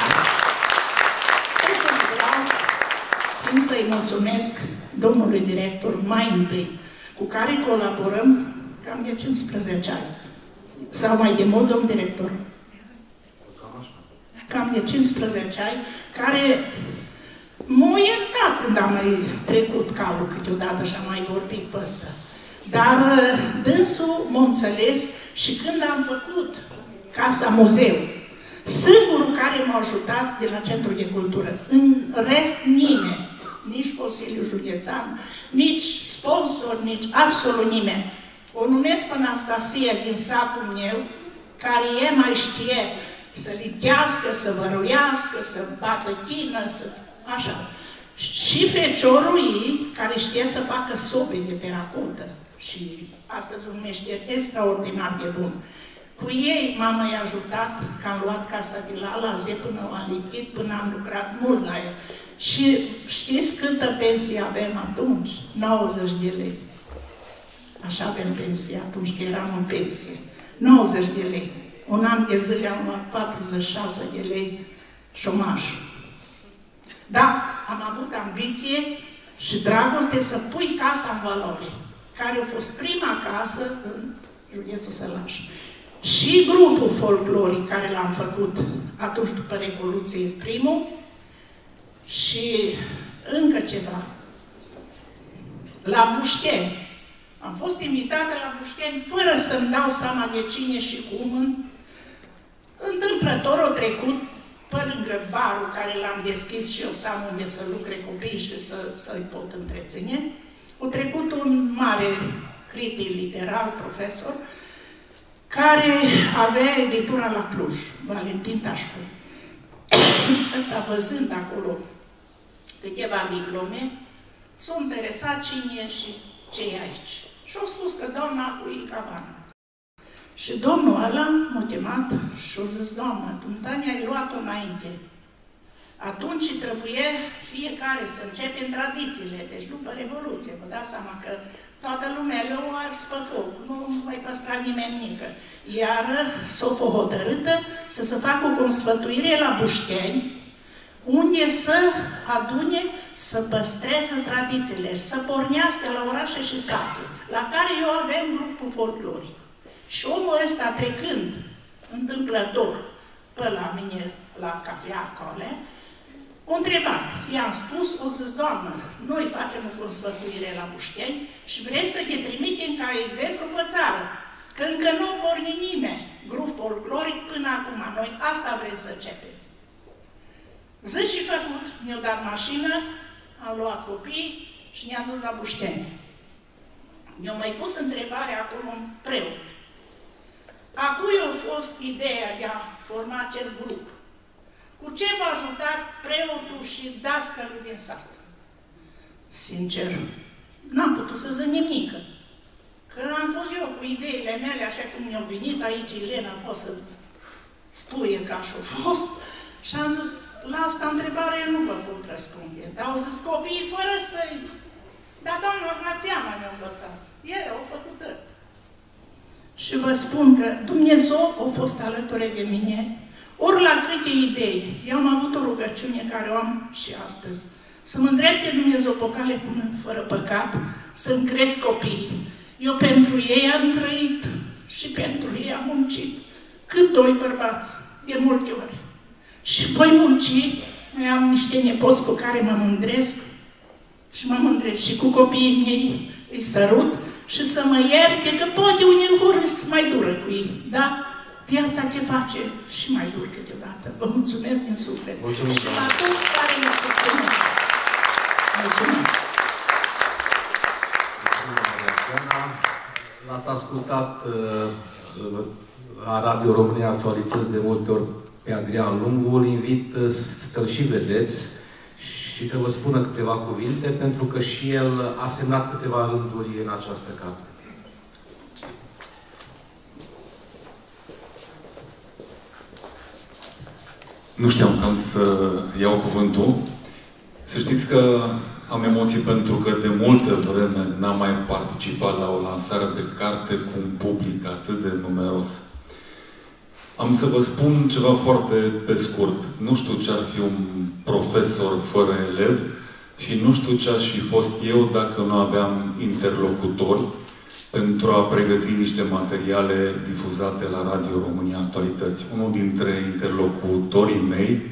S4: Țin să-i mulțumesc domnului director mai întâi, cu care colaborăm cam de 15 ani. Sau mai de mult, domn director? cam de 15 ani, care m-a iertat când am mai trecut calul câteodată și am mai vorbit pe ăsta. Dar dânsul m-a înțeles și când am făcut Casa Muzeu, singurul care m-a ajutat de la Centrul de Cultură. În rest, nimeni, nici Consiliul Județean, nici sponsor, nici absolut nimeni. O numesc pe Anastasia din satul meu, care e mai știe să liptească, să văruiască, să bată chină, să... așa. Și feciorul ei, care știe să facă sobe de teracotă și astăzi o numește extraordinar de bun. Cu ei m-am mai ajutat, că am luat casa de la Alaze până am liptit, până am lucrat mult la el. Și știți câtă pensie avem atunci? 90 de lei. Așa avem pensie atunci, că eram în pensie. 90 de lei. Un an de zile am luat 46 de lei șomajul. Da, am avut ambiție și dragoste să pui casa în valoare, care a fost prima casă în județul Sălaș. Și grupul folcloric care l-am făcut atunci după Revoluție, primul, și încă ceva. La Bușteni. Am fost invitată la Bușteni fără să-mi dau seama de cine și cum. Întâmplător o trecut pe lângă barul care l-am deschis și eu să am unde să lucre copii și să-i pot întreține. O trecut un mare critic literar, profesor, care avea editura la Cluj, Valentin Tașcu. Ăsta, văzând acolo câteva diplome, s-a interesat cine e și ce e aici. Și a spus că doamna lui Cavană. Și domnul ăla m-a chemat și a zis, doamnă, Tântania ai luat-o înainte. Atunci trebuie fiecare să începem tradițiile, deci după Revoluție. Vă dați seama că toată lumea le-a ars pe foc, nu mai păstra nimeni nică. Iar s-a fost hotărâtă să se facă o consfătuire la Bușteni, unde să adune, să păstreze tradițiile și să pornească la orașe și sate, la care eu avem grupul folcloric. Și omul ăsta, trecând întâmplător pe la mine, la cafea acolo, o întrebat. I-am spus, o zis, doamnă, noi facem o consfătuire la Bușteni și vrem să te trimitem ca exemplu pe țară, că încă nu o porni nimeni, grup folcloric până acum. Noi asta vrem să începem. Zis și făcut, mi-au dat mașină, am luat copii și ne-am dus la Bușteni. Mi-au mai pus întrebarea acolo un preot. A cui a fost ideea de a forma acest grup? Cu ce v-a ajutat preotul și dascălul din sat? Sincer, n-am putut să zic nimică. Că am fost eu cu ideile mele, așa cum mi-au venit aici, Elena, poate să spuie că așa a fost. Și am zis, la asta întrebare nu vă pot răspunde. Dar au zis copiii fără să-i... Dar doamna Grațiana mi-a învățat. El au făcut tot. Și vă spun că Dumnezeu a fost alături de mine, ori la câte idei. Eu am avut o rugăciune care o am și astăzi. Să mă îndrepte Dumnezeu pe cale bună, fără păcat, să-mi cresc copiii. Eu pentru ei am trăit și pentru ei am muncit. Cât doi bărbați, de multe ori. Și voi munci, mai am niște nepoți cu care mă mândresc și mă mândresc și cu copiii mei, îi sărut și să mă ierte că poate uneori sunt mai dură cu ei, da? Viața te face și mai dur câteodată. Vă mulțumesc din suflet.
S1: Mulțumesc.
S4: Și la toți care ne-au susținut. Mulțumesc.
S1: L-ați ascultat la Radio România Actualități de multe ori pe Adrian Lungu. Îl invit să-l și vedeți și să vă spună câteva cuvinte, pentru că și el a semnat câteva rânduri în această carte.
S5: Nu știam că am să iau cuvântul. Să știți că am emoții pentru că de multă vreme n-am mai participat la o lansare de carte cu un public atât de numeros. Am să vă spun ceva foarte pe scurt. Nu știu ce ar fi un profesor fără elev și nu știu ce aș fi fost eu dacă nu aveam interlocutori pentru a pregăti niște materiale difuzate la Radio România Actualități. Unul dintre interlocutorii mei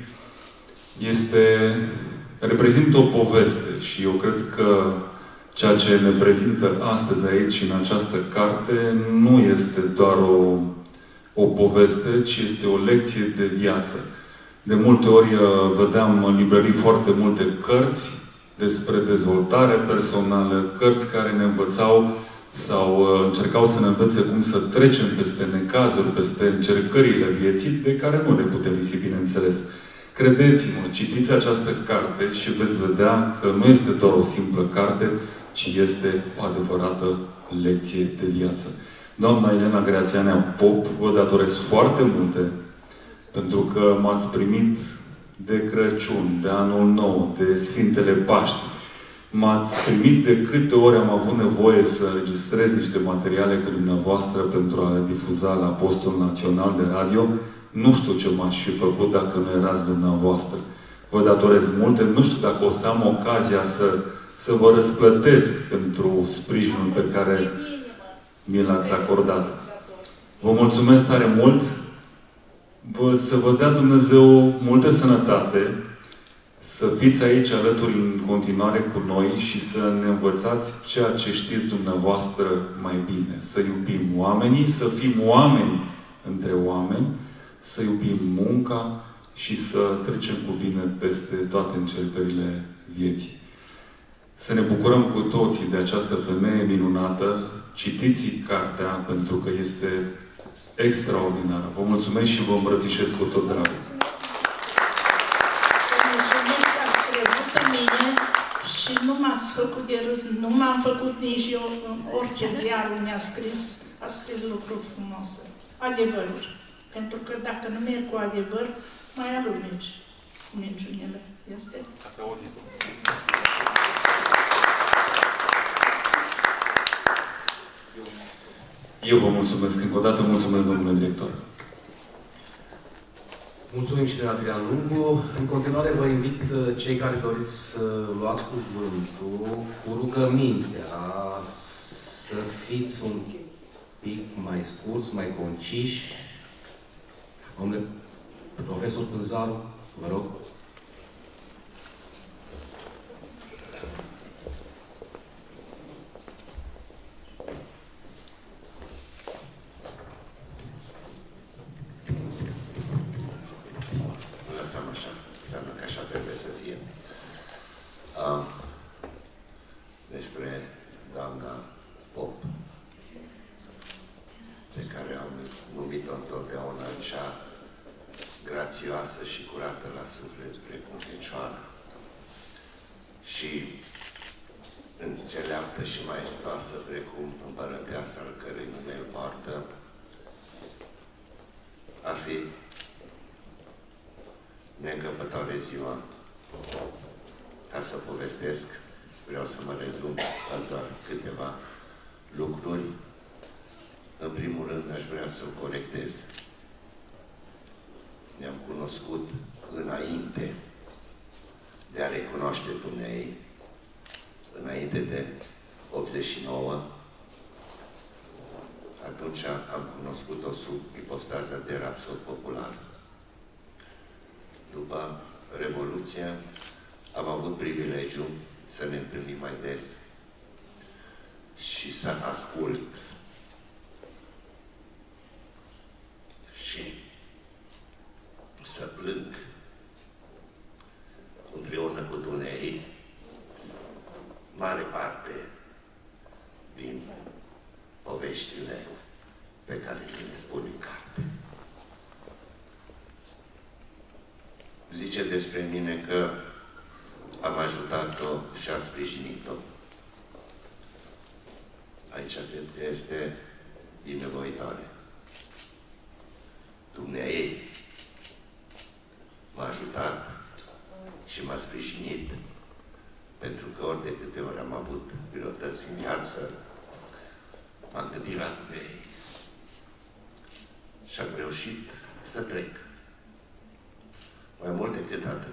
S5: reprezintă o poveste și eu cred că ceea ce ne prezintă astăzi aici, în această carte, nu este doar o poveste, ci este o lecție de viață. De multe ori vedeam în librării foarte multe cărți despre dezvoltare personală, cărți care ne învățau sau încercau să ne învețe cum să trecem peste necazuri, peste încercările vieții, de care nu le putem lipsi, bineînțeles. Credeți-mă, citiți această carte și veți vedea că nu este doar o simplă carte, ci este o adevărată lecție de viață. Doamna Elena Grațianea Pop, vă datorez foarte multe, pentru că m-ați primit de Crăciun, de Anul Nou, de Sfintele Paști. M-ați primit de câte ori am avut nevoie să înregistrez niște materiale cu dumneavoastră pentru a le difuza la postul național de radio. Nu știu ce m-aș fi făcut dacă nu erați dumneavoastră. Vă datorez multe. Nu știu dacă o să am ocazia să vă răsplătesc pentru sprijinul pe care mi l-ați acordat. Vă mulțumesc tare mult. Să vă dea Dumnezeu multă sănătate, să fiți aici alături în continuare cu noi și să ne învățați ceea ce știți dumneavoastră mai bine. Să iubim oamenii, să fim oameni între oameni, să iubim munca și să trecem cu bine peste toate încercările vieții. Să ne bucurăm cu toții de această femeie minunată. Citiți cartea pentru că este extraordinară. Vă mulțumesc și vă îmbrățișez cu tot dragul.
S4: Vă mulțumesc că ați crezut în mine și nu m-ați făcut de râs. Nu m-am făcut nici eu. Orice ziar mi-a scris, a scris lucruri frumoase. Adevăruri. Pentru că dacă nu merg cu adevăr, mai aluneci minciunile. Este?
S5: Ați auzit. Eu vă mulțumesc încă o dată. Mulțumesc, domnule director.
S1: Mulțumim și de Adrian Lungu. În continuare vă invit cei care doriți să luați cuvântul cu rugămintea să fiți un pic mai scurți, mai conciși. Domnule profesor Pânzaru, vă rog.
S6: Despre doamna Pop, pe care am numit-o întotdeauna cea grațioasă și curată la suflet, precum Fecioara, și înțeleaptă și maestoasă, precum împărăteasa al cărei nume îl poartă, ar fi neîncăpătoare ziua ca să povestesc. Vreau să mă rezum la doar câteva lucruri. În primul rând, aș vrea să o corectez. Ne-am cunoscut înainte de a recunoaște dumneei, înainte de 89. Atunci am cunoscut-o sub ipostaza de rapsod popular. După Revoluție, am avut privilegiul să ne întâlnim mai des și să ascult și să plâng împreună cu dumneei mare parte din poveștile pe care le spun în carte. Zice despre mine că am ajutat-o și am sprijinit-o. Aici cred că este binevoitoare. Dumnezeu m-a ajutat și m-a sprijinit, pentru că ori de câte ori am avut greutăți în viață, m-am gândit la Dumnezeu și am reușit să trec. Mai mult decât atât,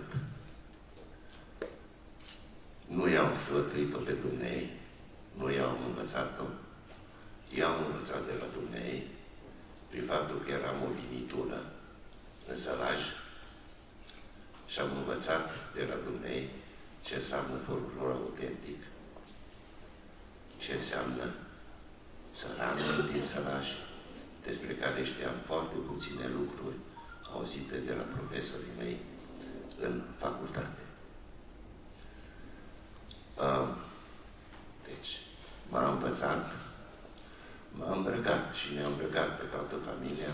S6: nu i-am sfătuit-o pe Dumnezeu, nu i-am învățat-o, Eu am învățat de la dumnei, prin faptul că eram o vinitură în sălaj, și am învățat de la dumnei ce înseamnă folclor autentic, ce înseamnă țăranul din sălaj, despre care știam foarte puține lucruri auzite de la profesorii mei în facultate. Deci, m-a învățat, m-a îmbrăcat și ne-a îmbrăcat pe toată familia.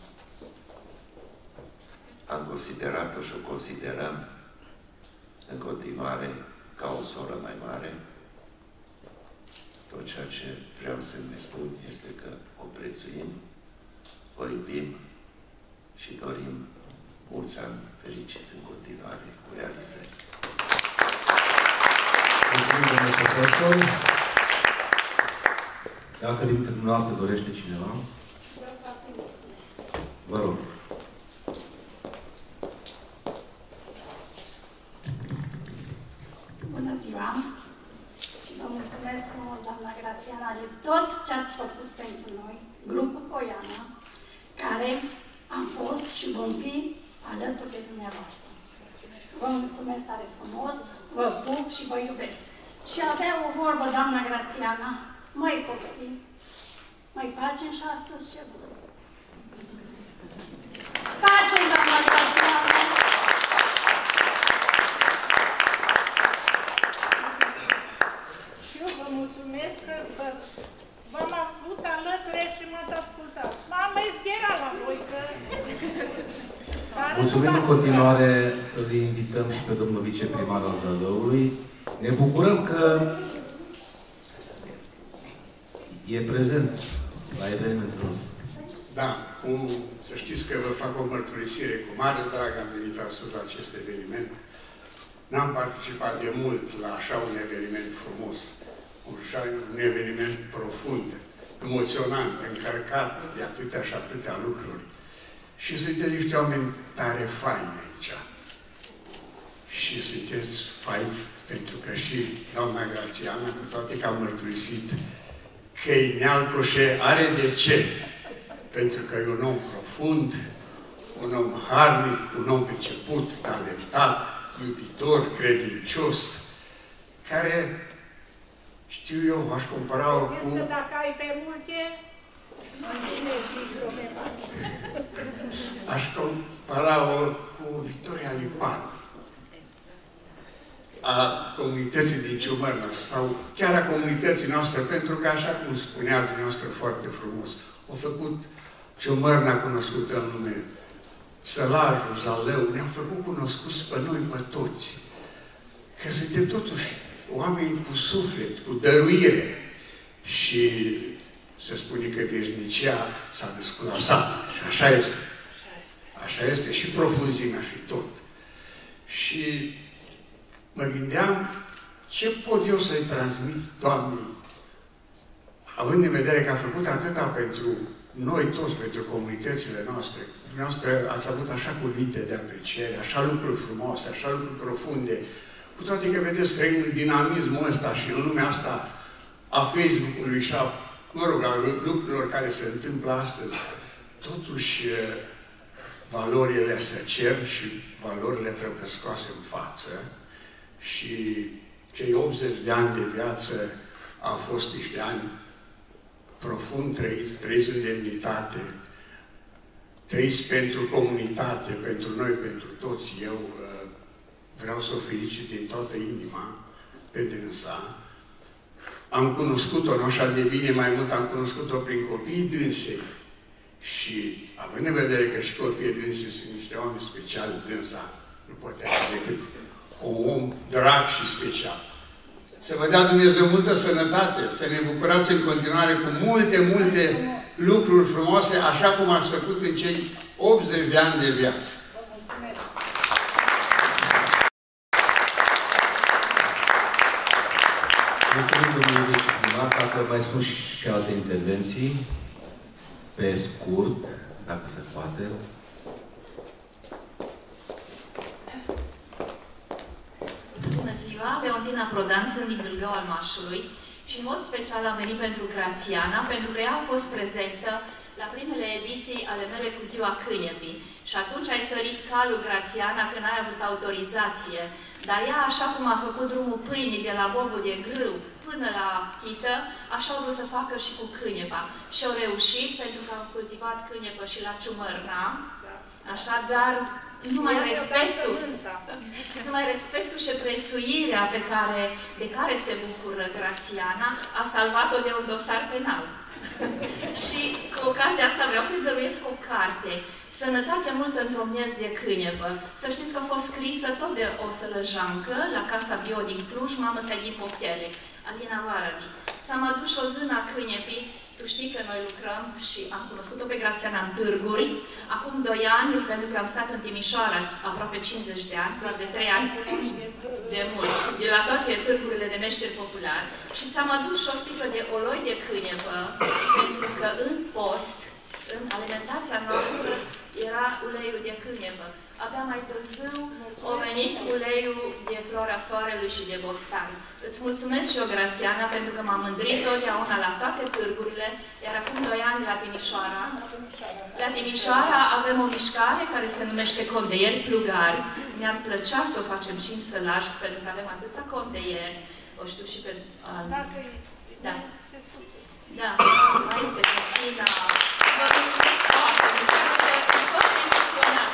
S6: Am considerat-o și o considerăm în continuare ca o soră mai mare. Tot ceea ce vreau să ne spun este că o prețuim, o iubim și dorim mulți ani fericiți în continuare cu realizări.
S1: Mulțumim, domnule profesor. Dacă dintre dumneavoastră dorește cineva, vă rog.
S7: Bună ziua! Și vă mulțumesc frumos, doamna Grațiana, de tot ce ați făcut pentru noi, grupul Poiana, care am fost și vom fi alături de dumneavoastră. Vă mulțumesc tare frumos, vă pup și vă iubesc. Și avea o vorbă, doamna Grațiana, măi copii, mai facem și astăzi ceva. Facem, doamna Grațiana!
S4: Și eu vă mulțumesc că v-am avut alături și m-ați ascultat. M-am ezgherat la voi, că...
S1: Mulțumim în continuare, îl invităm și pe domnul viceprimar al Zalăului. Ne bucurăm că e prezent la evenimentul nostru.
S8: Da, să știți că vă fac o mărturisire. Cu mare drag am venit astăzi la acest eveniment. N-am participat de mult la așa un eveniment frumos, un eveniment profund, emoționant, încărcat de atâtea și atâtea lucruri. Și sunteți niște oameni tare faini aici. Și sunteți faini pentru că și doamna Grațiana, cu toate că a mărturisit că e nealcoșe, are de ce. Pentru că e un om profund, un om harnic, un om priceput, talentat, iubitor, credincios, care, știu eu, aș compara-o cu...
S4: Este dacă ai pe multe, nu bine zici, domnule.
S8: Aș compara-o cu Victoria Lipan, a comunității din Ciumărna, sau chiar a comunității noastre, pentru că, așa cum spunea dumneavoastră foarte frumos, au făcut Ciumărna cunoscută în lume. Sălajul, Zalău, ne-au făcut cunoscuți pe noi, pe toți. Că suntem totuși oameni cu suflet, cu dăruire. Și se spune că veșnicia s-a desculasat. Și așa este. Așa este și profunzimea și tot. Și mă gândeam ce pot eu să-i transmit Doamnei, având în vedere că a făcut atâta pentru noi toți, pentru comunitățile noastre. Dumneavoastră ați avut așa cuvinte de apreciere, așa lucruri frumoase, așa lucruri profunde, cu toate că, vedeți, trăim în dinamismul ăsta și în lumea asta a Facebook-ului și a, mă rog, a lucrurilor care se întâmplă astăzi. Totuși, valorile se cer și valorile trebuie scoase în față și cei 80 de ani de viață au fost niște ani profund trăiți în demnitate, trăiți pentru comunitate, pentru noi, pentru toți. Eu vreau să o felicit din toată inima pe dânsa. Am cunoscut-o, nu așa de bine, mai mult am cunoscut-o prin copiii dânsei. Și având în vedere că și copiii dânsei sunt niște oameni speciali, dânsa nu poate fi decât un om drag și special. Să vă dea Dumnezeu multă sănătate, să ne bucurați în continuare cu multe, multe lucruri frumoase, așa cum ați făcut în cei 80 de ani de viață.
S1: Mulțumim, domnule viceprimar. Dacă mai sunt și alte intervenții, pe scurt, dacă se poate.
S9: Bună ziua, Leontina Prodan, sunt din Gâlgău al Marșului Și în mod special am venit pentru Grațiana, pentru că ea a fost prezentă la primele ediții ale mele cu Ziua Câinepii. Și atunci ai sărit calul, Grațiana, când ai avut autorizație. Dar ea, așa cum a făcut drumul pâinii de la bobul de grâu până la chită, așa au vrut să facă și cu câinepa. Și au reușit, pentru că am cultivat câinepă și la Ciumărna. Așadar, numai respectul și prețuirea de care se bucură Grațiana a salvat-o de un dosar penal. Și cu ocazia asta vreau să-i dăruiesc o carte, Sănătate multă într-o miez de câinepă. Să știți că a fost scrisă tot de o sălăjancă la Casa Bio din Cluj, mamă să-i din Poftele, Alina Varadi. Ți-am adus o zână a câinepii. Tu știi că noi lucrăm și am cunoscut-o pe Grațiana în târguri. Acum 2 ani, pentru că am stat în Timișoara aproape 50 de ani, doar de 3 ani de mult, de la toate târgurile de meșteri populari. Și ți-am adus și o sticlă de oloi de câinepă, pentru că în post, în alimentația noastră, era uleiul de câinepă. Abia mai târziu a venit uleiul de Floarea Soarelui și de Bostan. Îți mulțumesc și eu, Grațiana, pentru că m-am mândrit totdeauna la toate târgurile, iar acum 2 ani la Timișoara. La Timișoara avem o mișcare care se numește Condeieri Plugari. Mi-ar plăcea să o facem și în Sălaș, pentru că avem atâția condeieri. O știu și pe... Da. Da, mai este Cristina. Vă mulțumesc foarte mult. Am fost impresionat.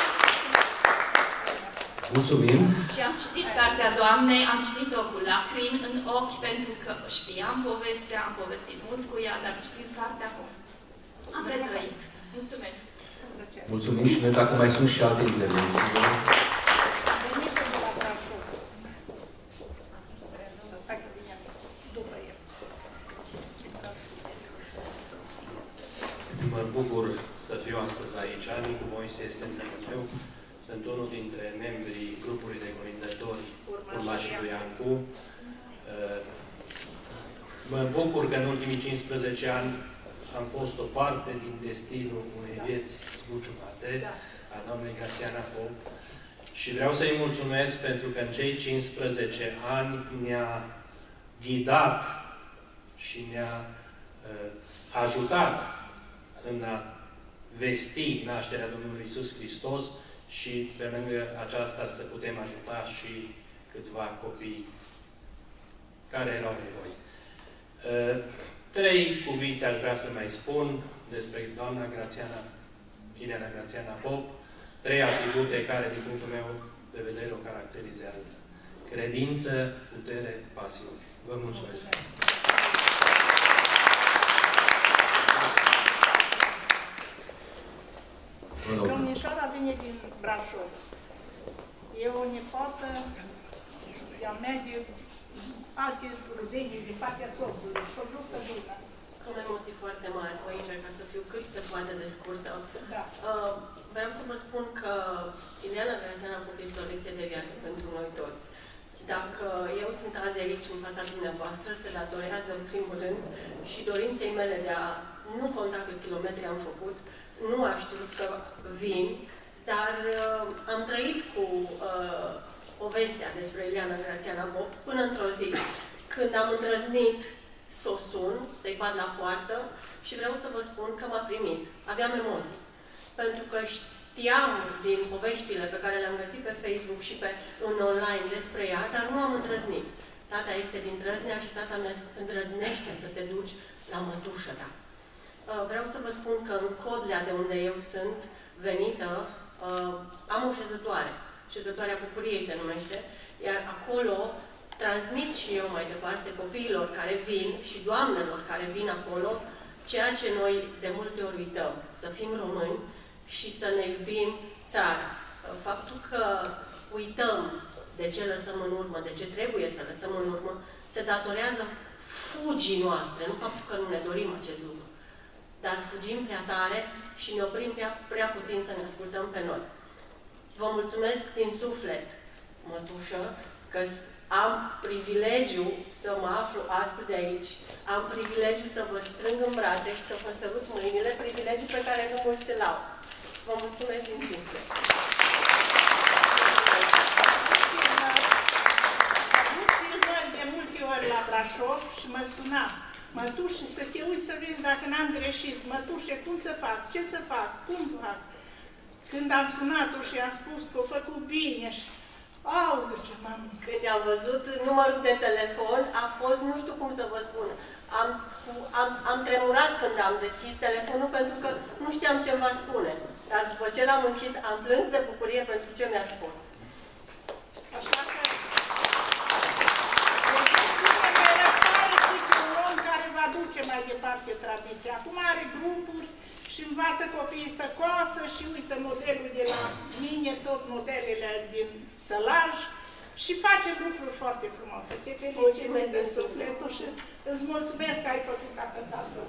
S1: Mulțumim!
S9: Și am citit cartea doamnei, am citit-o cu lacrimi în ochi, pentru că știam povestea, am povestit mult cu ea, dar citit cartea acum. Am retrăit. Mulțumesc!
S1: Mulțumim și noi, dacă mai sunt și alte intervenții.
S10: Mă bucur să fiu astăzi aici. Nicu Moise este numele meu. Sunt unul dintre membrii grupului de colindatori Urmașii lui Iancu. Mă bucur că în ultimii 15 ani am fost o parte din destinul unei vieți zbuciumate, a doamnei Grațiana Pop, și vreau să-i mulțumesc pentru că în cei 15 ani mi-a ghidat și mi-a ajutat în a vesti nașterea Domnului Iisus Hristos și pe lângă aceasta să putem ajuta și câțiva copii care erau nevoi. 3 cuvinte aș vrea să mai spun despre doamna Grațiana, Ileana Grațiana Pop, 3 atribute care, din punctul meu de vedere, o caracterizează. Credință, putere, pasiune. Vă mulțumesc!
S4: Domnișoara vine din Brașov. E o nepoată de-a mea de alte rudenii din partea soțului și-o vrut să vină.
S11: Am emoții foarte mari cu aici, ca să fiu cât se poate de scurtă.
S4: Da.
S11: Vreau să vă spun că Ileana Grațiana Pop este o lecție de viață pentru noi toți. Dacă eu sunt azi aici în fața dumneavoastră, se datorează în primul rând și dorinței mele de a nu conta câți kilometri am făcut, nu aș știut că vin, dar am trăit cu povestea despre Ileana Grațiana Pop până într-o zi, când am îndrăznit să o sun, să-i bat la poartă și vreau să vă spun că m-a primit. Aveam emoții. Pentru că știam din poveștile pe care le-am găsit pe Facebook și în online despre ea, dar nu am îndrăznit. Tata este din Drăznea și tata mea îndrăznește să te duci la mătușă ta. Vreau să vă spun că în Codlea, de unde eu sunt venită, am o șezătoare. Șezătoarea Bucuriei se numește, iar acolo transmit și eu mai departe copiilor care vin și doamnelor care vin acolo ceea ce noi de multe ori uităm, să fim români și să ne iubim țara. Faptul că uităm de ce lăsăm în urmă, de ce trebuie să lăsăm în urmă, se datorează fugii noastre, nu faptul că nu ne dorim acest lucru. Dar fugim prea tare și ne oprim prea puțin să ne ascultăm pe noi. Vă mulțumesc din suflet, mătușă, că am privilegiu să mă aflu astăzi aici, am privilegiu să vă strâng în brațe și să vă sărut mâinile, privilegiu pe care nu mulți îl au. Vă mulțumesc din suflet.
S4: Am avut filmări de multe ori la Brașov și mă suna. Mătușe, să te uiți să vezi dacă n-am greșit. Mătușe, cum să fac? Ce să fac? Cum fac? Când am sunat-o și a spus că o făcut bine și... Au, zice, mamă.
S11: Când i-am văzut numărul de telefon, a fost, nu știu cum să vă spun, am tremurat când am deschis telefonul pentru că nu știam ce va spune. Dar după ce l-am închis, am plâns de bucurie pentru ce mi-a spus.
S4: Așa că... un om care va duce mai departe tradiția. Acum are grupuri și învață copiii să coasă și uită modelul de la mine, tot modelele din sălaj și face lucruri foarte frumoase. Te felicit de sufletul și îți mulțumesc că ai făcut atâta drum.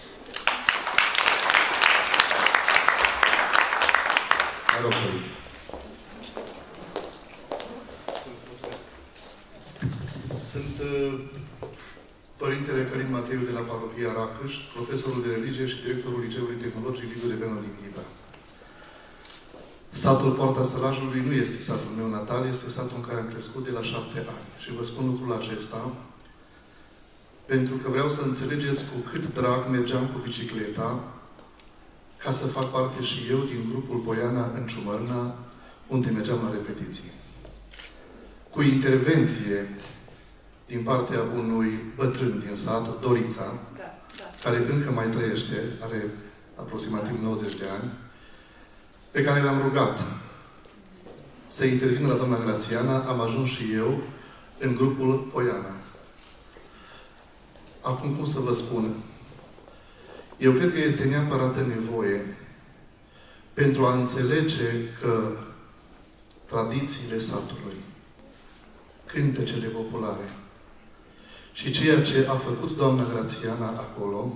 S12: Sunt Părintele Călin Mateiu de la Parohia Racăș, profesorul de religie și directorul Liceului Tehnologic Liviu de Beno din Ghida. Satul Poarta Sălajului nu este satul meu natal, este satul în care am crescut de la 7 ani. Și vă spun lucrul acesta pentru că vreau să înțelegeți cu cât drag mergeam cu bicicleta ca să fac parte și eu din grupul Poiana în Ciumărna, unde mergeam la repetiții. Cu intervenție din partea unui bătrân din sat, Dorița, care încă mai trăiește, are aproximativ 90 de ani, pe care l-am rugat să intervină la doamna Grațiana, am ajuns și eu în grupul Poiana. Acum, cum să vă spun? Eu cred că este neapărat nevoie pentru a înțelege că tradițiile satului, cântecele populare și ceea ce a făcut doamna Grațiana acolo,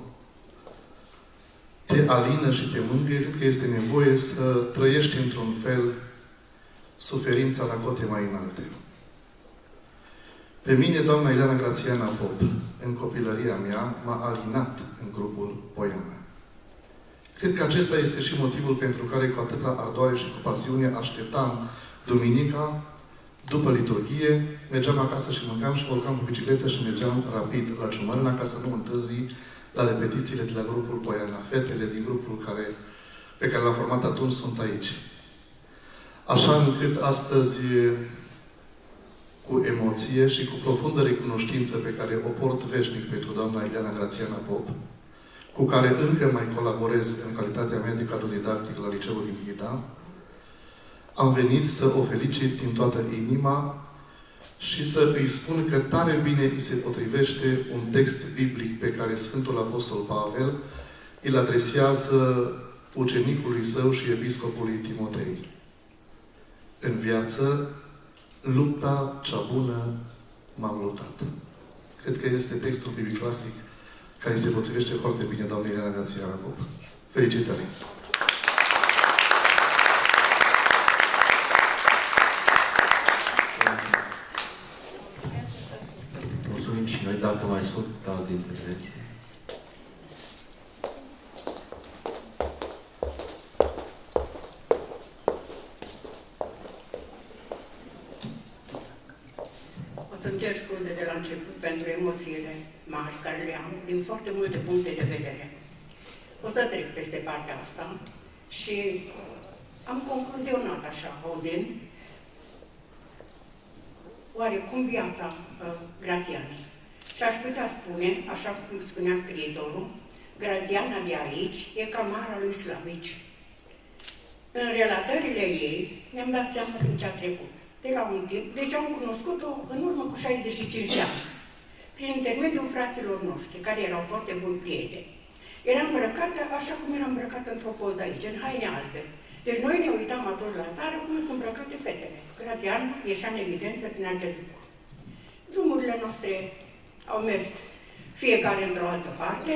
S12: te alină și te mângâie. Cred că este nevoie să trăiești într-un fel suferința la cote mai înalte. Pe mine, doamna Ileana Grațiana Pop, în copilăria mea, m-a alinat în grupul Poiana. Cred că acesta este și motivul pentru care cu atâta ardoare și cu pasiune așteptam duminica, după liturghie, mergeam acasă și mâncam și urcam cu bicicletă și mergeam rapid la Ciumărna ca să nu întârzi la repetițiile de la grupul Poiana. Fetele din grupul pe care l-am format atunci sunt aici. Așa încât astăzi, cu emoție și cu profundă recunoștință pe care o port veșnic pentru doamna Ileana Grațiana Pop, cu care încă mai colaborez în calitatea mea de cadru didactic la Liceul din Ghida, am venit să o felicit din toată inima și să îi spun că tare bine îi se potrivește un text biblic pe care Sfântul Apostol Pavel îl adresează ucenicului său și episcopului Timotei. În viață, lupta cea bună m-am luptat. Cred că este textul biblic clasic care se potrivește foarte bine doamnei Ileana Grațiana Pop. Felicitări!
S1: Mulțumim și noi, dacă mai sunt alte intervenții.
S13: O să-mi cer scuze de la început pentru emoțiile mari care le am din foarte multe puncte de vedere. O să trec peste partea asta și am concluzionat așa, audind, oarecum viața Grațianei. Și aș putea spune, așa cum spunea scriitorul, Grațiana de aici e camara lui Slavici. În relatările ei ne-am dat seama din ce a trecut. De la un timp, deci am cunoscut-o în urmă cu 65 de ani, prin intermediul fraților noștri, care erau foarte buni prieteni. Era îmbrăcată așa cum era îmbrăcată într-o poză aici, în haine albe. Deci noi ne uitam atunci la țară cum sunt îmbrăcate fetele. Grațiana ieșea în evidență prin alte lucruri. Drumurile noastre au mers fiecare într-o altă parte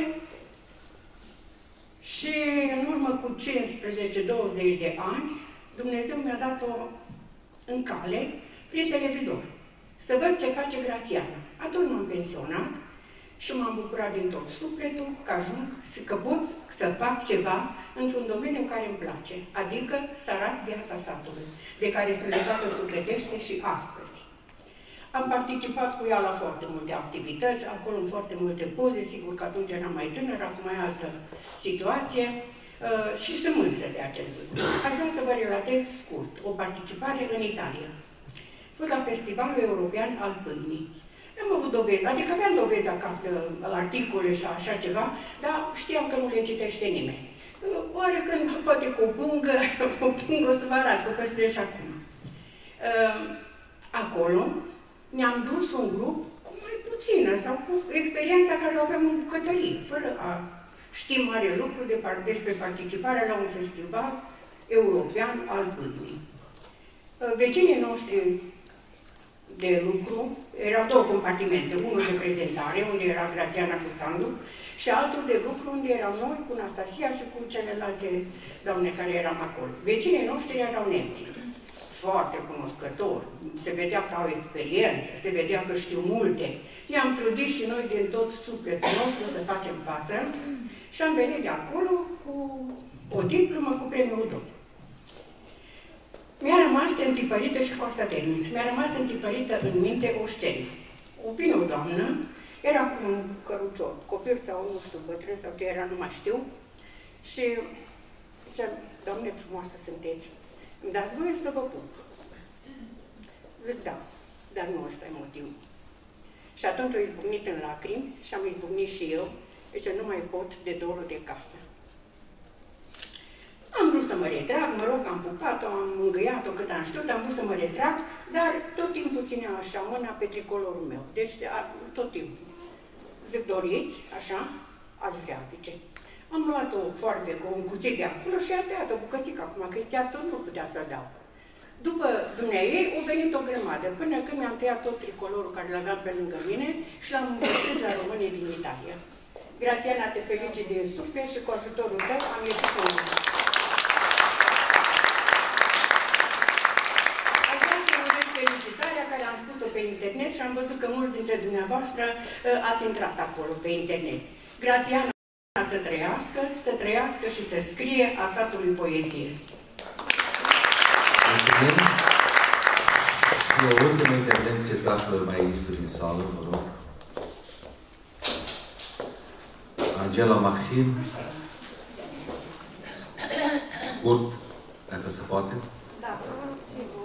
S13: și în urmă cu 15-20 de ani, Dumnezeu mi-a dat-o în cale, prin televizor, să văd ce face Grațiana. Atunci m-am pensionat și m-am bucurat din tot sufletul că ajung că pot să fac ceva într-un domeniu care îmi place, adică să arat viața satului, de care sunt legată sufletește și astăzi. Am participat cu ea la foarte multe activități, acolo în foarte multe poze, sigur că atunci eram mai tânără, acum e altă situație și sunt mândră de acest lucru. Aș vrea să vă relatez scurt o participare în Italia. A fost la Festivalul European al Pâinii. Am avut dovezi, adică aveam dovezi acasă, la articole și așa ceva, dar știam că nu le citește nimeni. Oarecând, poate cu o pungă o să vă arăt, că păstrez și acum. Acolo ne-am dus un grup cu mai puțină sau cu experiența care o aveam în bucătărie, fără a ști mare lucru despre participarea la un festival european al pâinii. Vecinii noștri de lucru, erau două compartimente, unul de prezentare, unde era Grațiana cu Sandu, și altul de lucru, unde eram noi, cu Anastasia și cu celelalte doamne care eram acolo. Vecinii noștri erau nemți, foarte cunoscători, se vedea că au experiență, se vedea că știu multe. Ne-am trudit și noi din tot sufletul nostru să facem față și am venit de acolo cu o diplomă cu premiul 2. Mi-a rămas întipărită, și cu asta termin, mi-a rămas întipărită în minte o scenă. O vină o doamnă, era cu un cărucior, copil sau nu știu, bătrân sau ce era, nu mai știu, și zicea, Doamne, frumoasă sunteți, îmi dați voie să vă pup? Zic, da, dar nu ăsta e motivul. Și atunci au izbucnit în lacrimi și am izbucnit și eu, deci nu mai pot de dorul de casă. Am vrut să mă retrag, mă rog, am pupat-o, am mângâiat-o cât am știut, am vrut să mă retrag, dar tot timpul ținea așa mâna pe tricolorul meu. Deci tot timpul. Zic, doriți, așa, aș vrea, zice. Am luat o foarbe cu un cuțit de acolo și a tăiat o bucățică acum, că chiar tot nu putea să dau. După dumneaei, a venit o grămadă, până când mi-am tăiat tot tricolorul care l-aveam pe lângă mine și l-am împărțit la românii din Italia. Grațiana, te felicit din suflet și cu ajutorul tău am ieșit în lume. Felicitarea care am spus-o pe internet și am văzut că mulți dintre dumneavoastră ați intrat acolo pe internet. Grațiana să trăiască și să scrie a statului poezie.
S1: Mulțumim. Și o ultimă intervenție, dacă mai există din sală, vă rog. Angela Maxim. Scurt, dacă se poate.
S14: Da, sigur.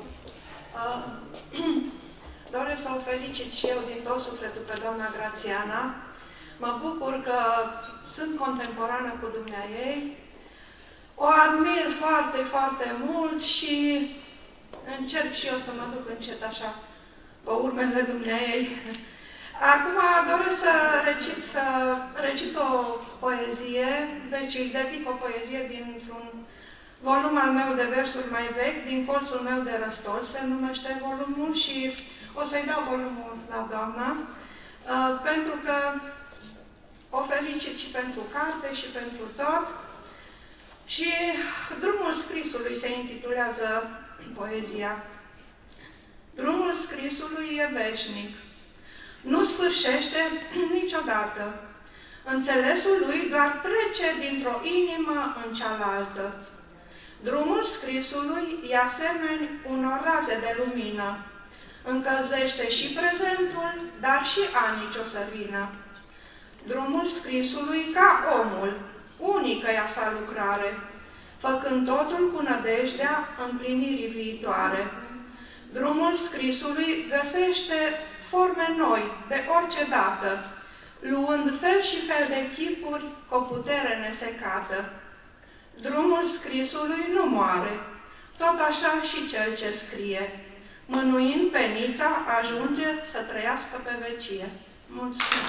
S14: Doresc să o felicit și eu din tot sufletul pe doamna Grațiana. Mă bucur că sunt contemporană cu dumneaei. O admir foarte, foarte mult și încerc și eu să mă duc încet așa pe urmele dumneaei. Acum doresc să recit o poezie, deci îi dedic o poezie dintr-un volum al meu de versuri mai vechi, din colțul meu de răstol, se numește volumul și o să-i dau volumul la doamna, pentru că o felicit și pentru carte și pentru tot. Și Drumul scrisului se intitulează poezia. Drumul scrisului e veșnic. Nu sfârșește niciodată. Înțelesul lui doar trece dintr-o inimă în cealaltă. Drumul scrisului e asemeni unor raze de lumină. Încălzește și prezentul, dar și anii ce o să vină. Drumul scrisului ca omul, unică ea sa lucrare, făcând totul cu nădejdea împlinirii viitoare. Drumul scrisului găsește forme noi de orice dată, luând fel și fel de chipuri cu o putere nesecată. Drumul scrisului nu moare, tot așa și cel ce scrie. Mânuind penița, ajunge să trăiască pe vecie. Mulțumesc!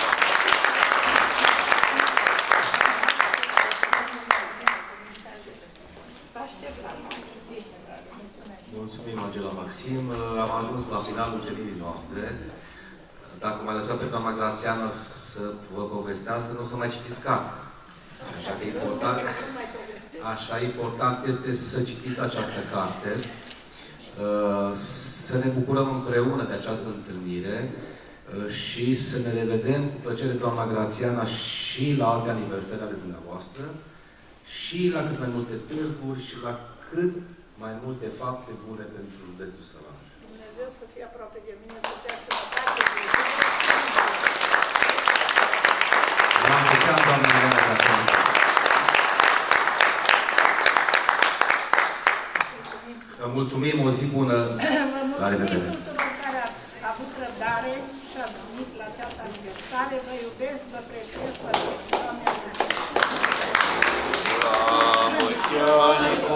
S1: Mulțumim, Angela Maxim. Am ajuns la finalul întâlnirii noastre. Dacă mai lăsat pe doamna Grațiana să vă povestească, nu o să mai citiți cartea. Așa important este să citiți această carte, să ne bucurăm împreună de această întâlnire și să ne revedem cu plăcere, doamna Grațiana, și la alte aniversări ale dumneavoastră, și la cât mai multe târguri și la cât mai multe fapte bune pentru județul Sălaj.
S4: Dumnezeu să fie aproape de mine, să dea sănătate.
S1: La mulți ani, doamne Ileana Grațiana. Mulțumim, o zi bună.
S4: Vă mulțumim tuturor care ați avut răbdare și ați venit la această aniversare. Vă iubesc, vă prețuiesc, vă rog. Doamne ajută!
S6: La mulți ani!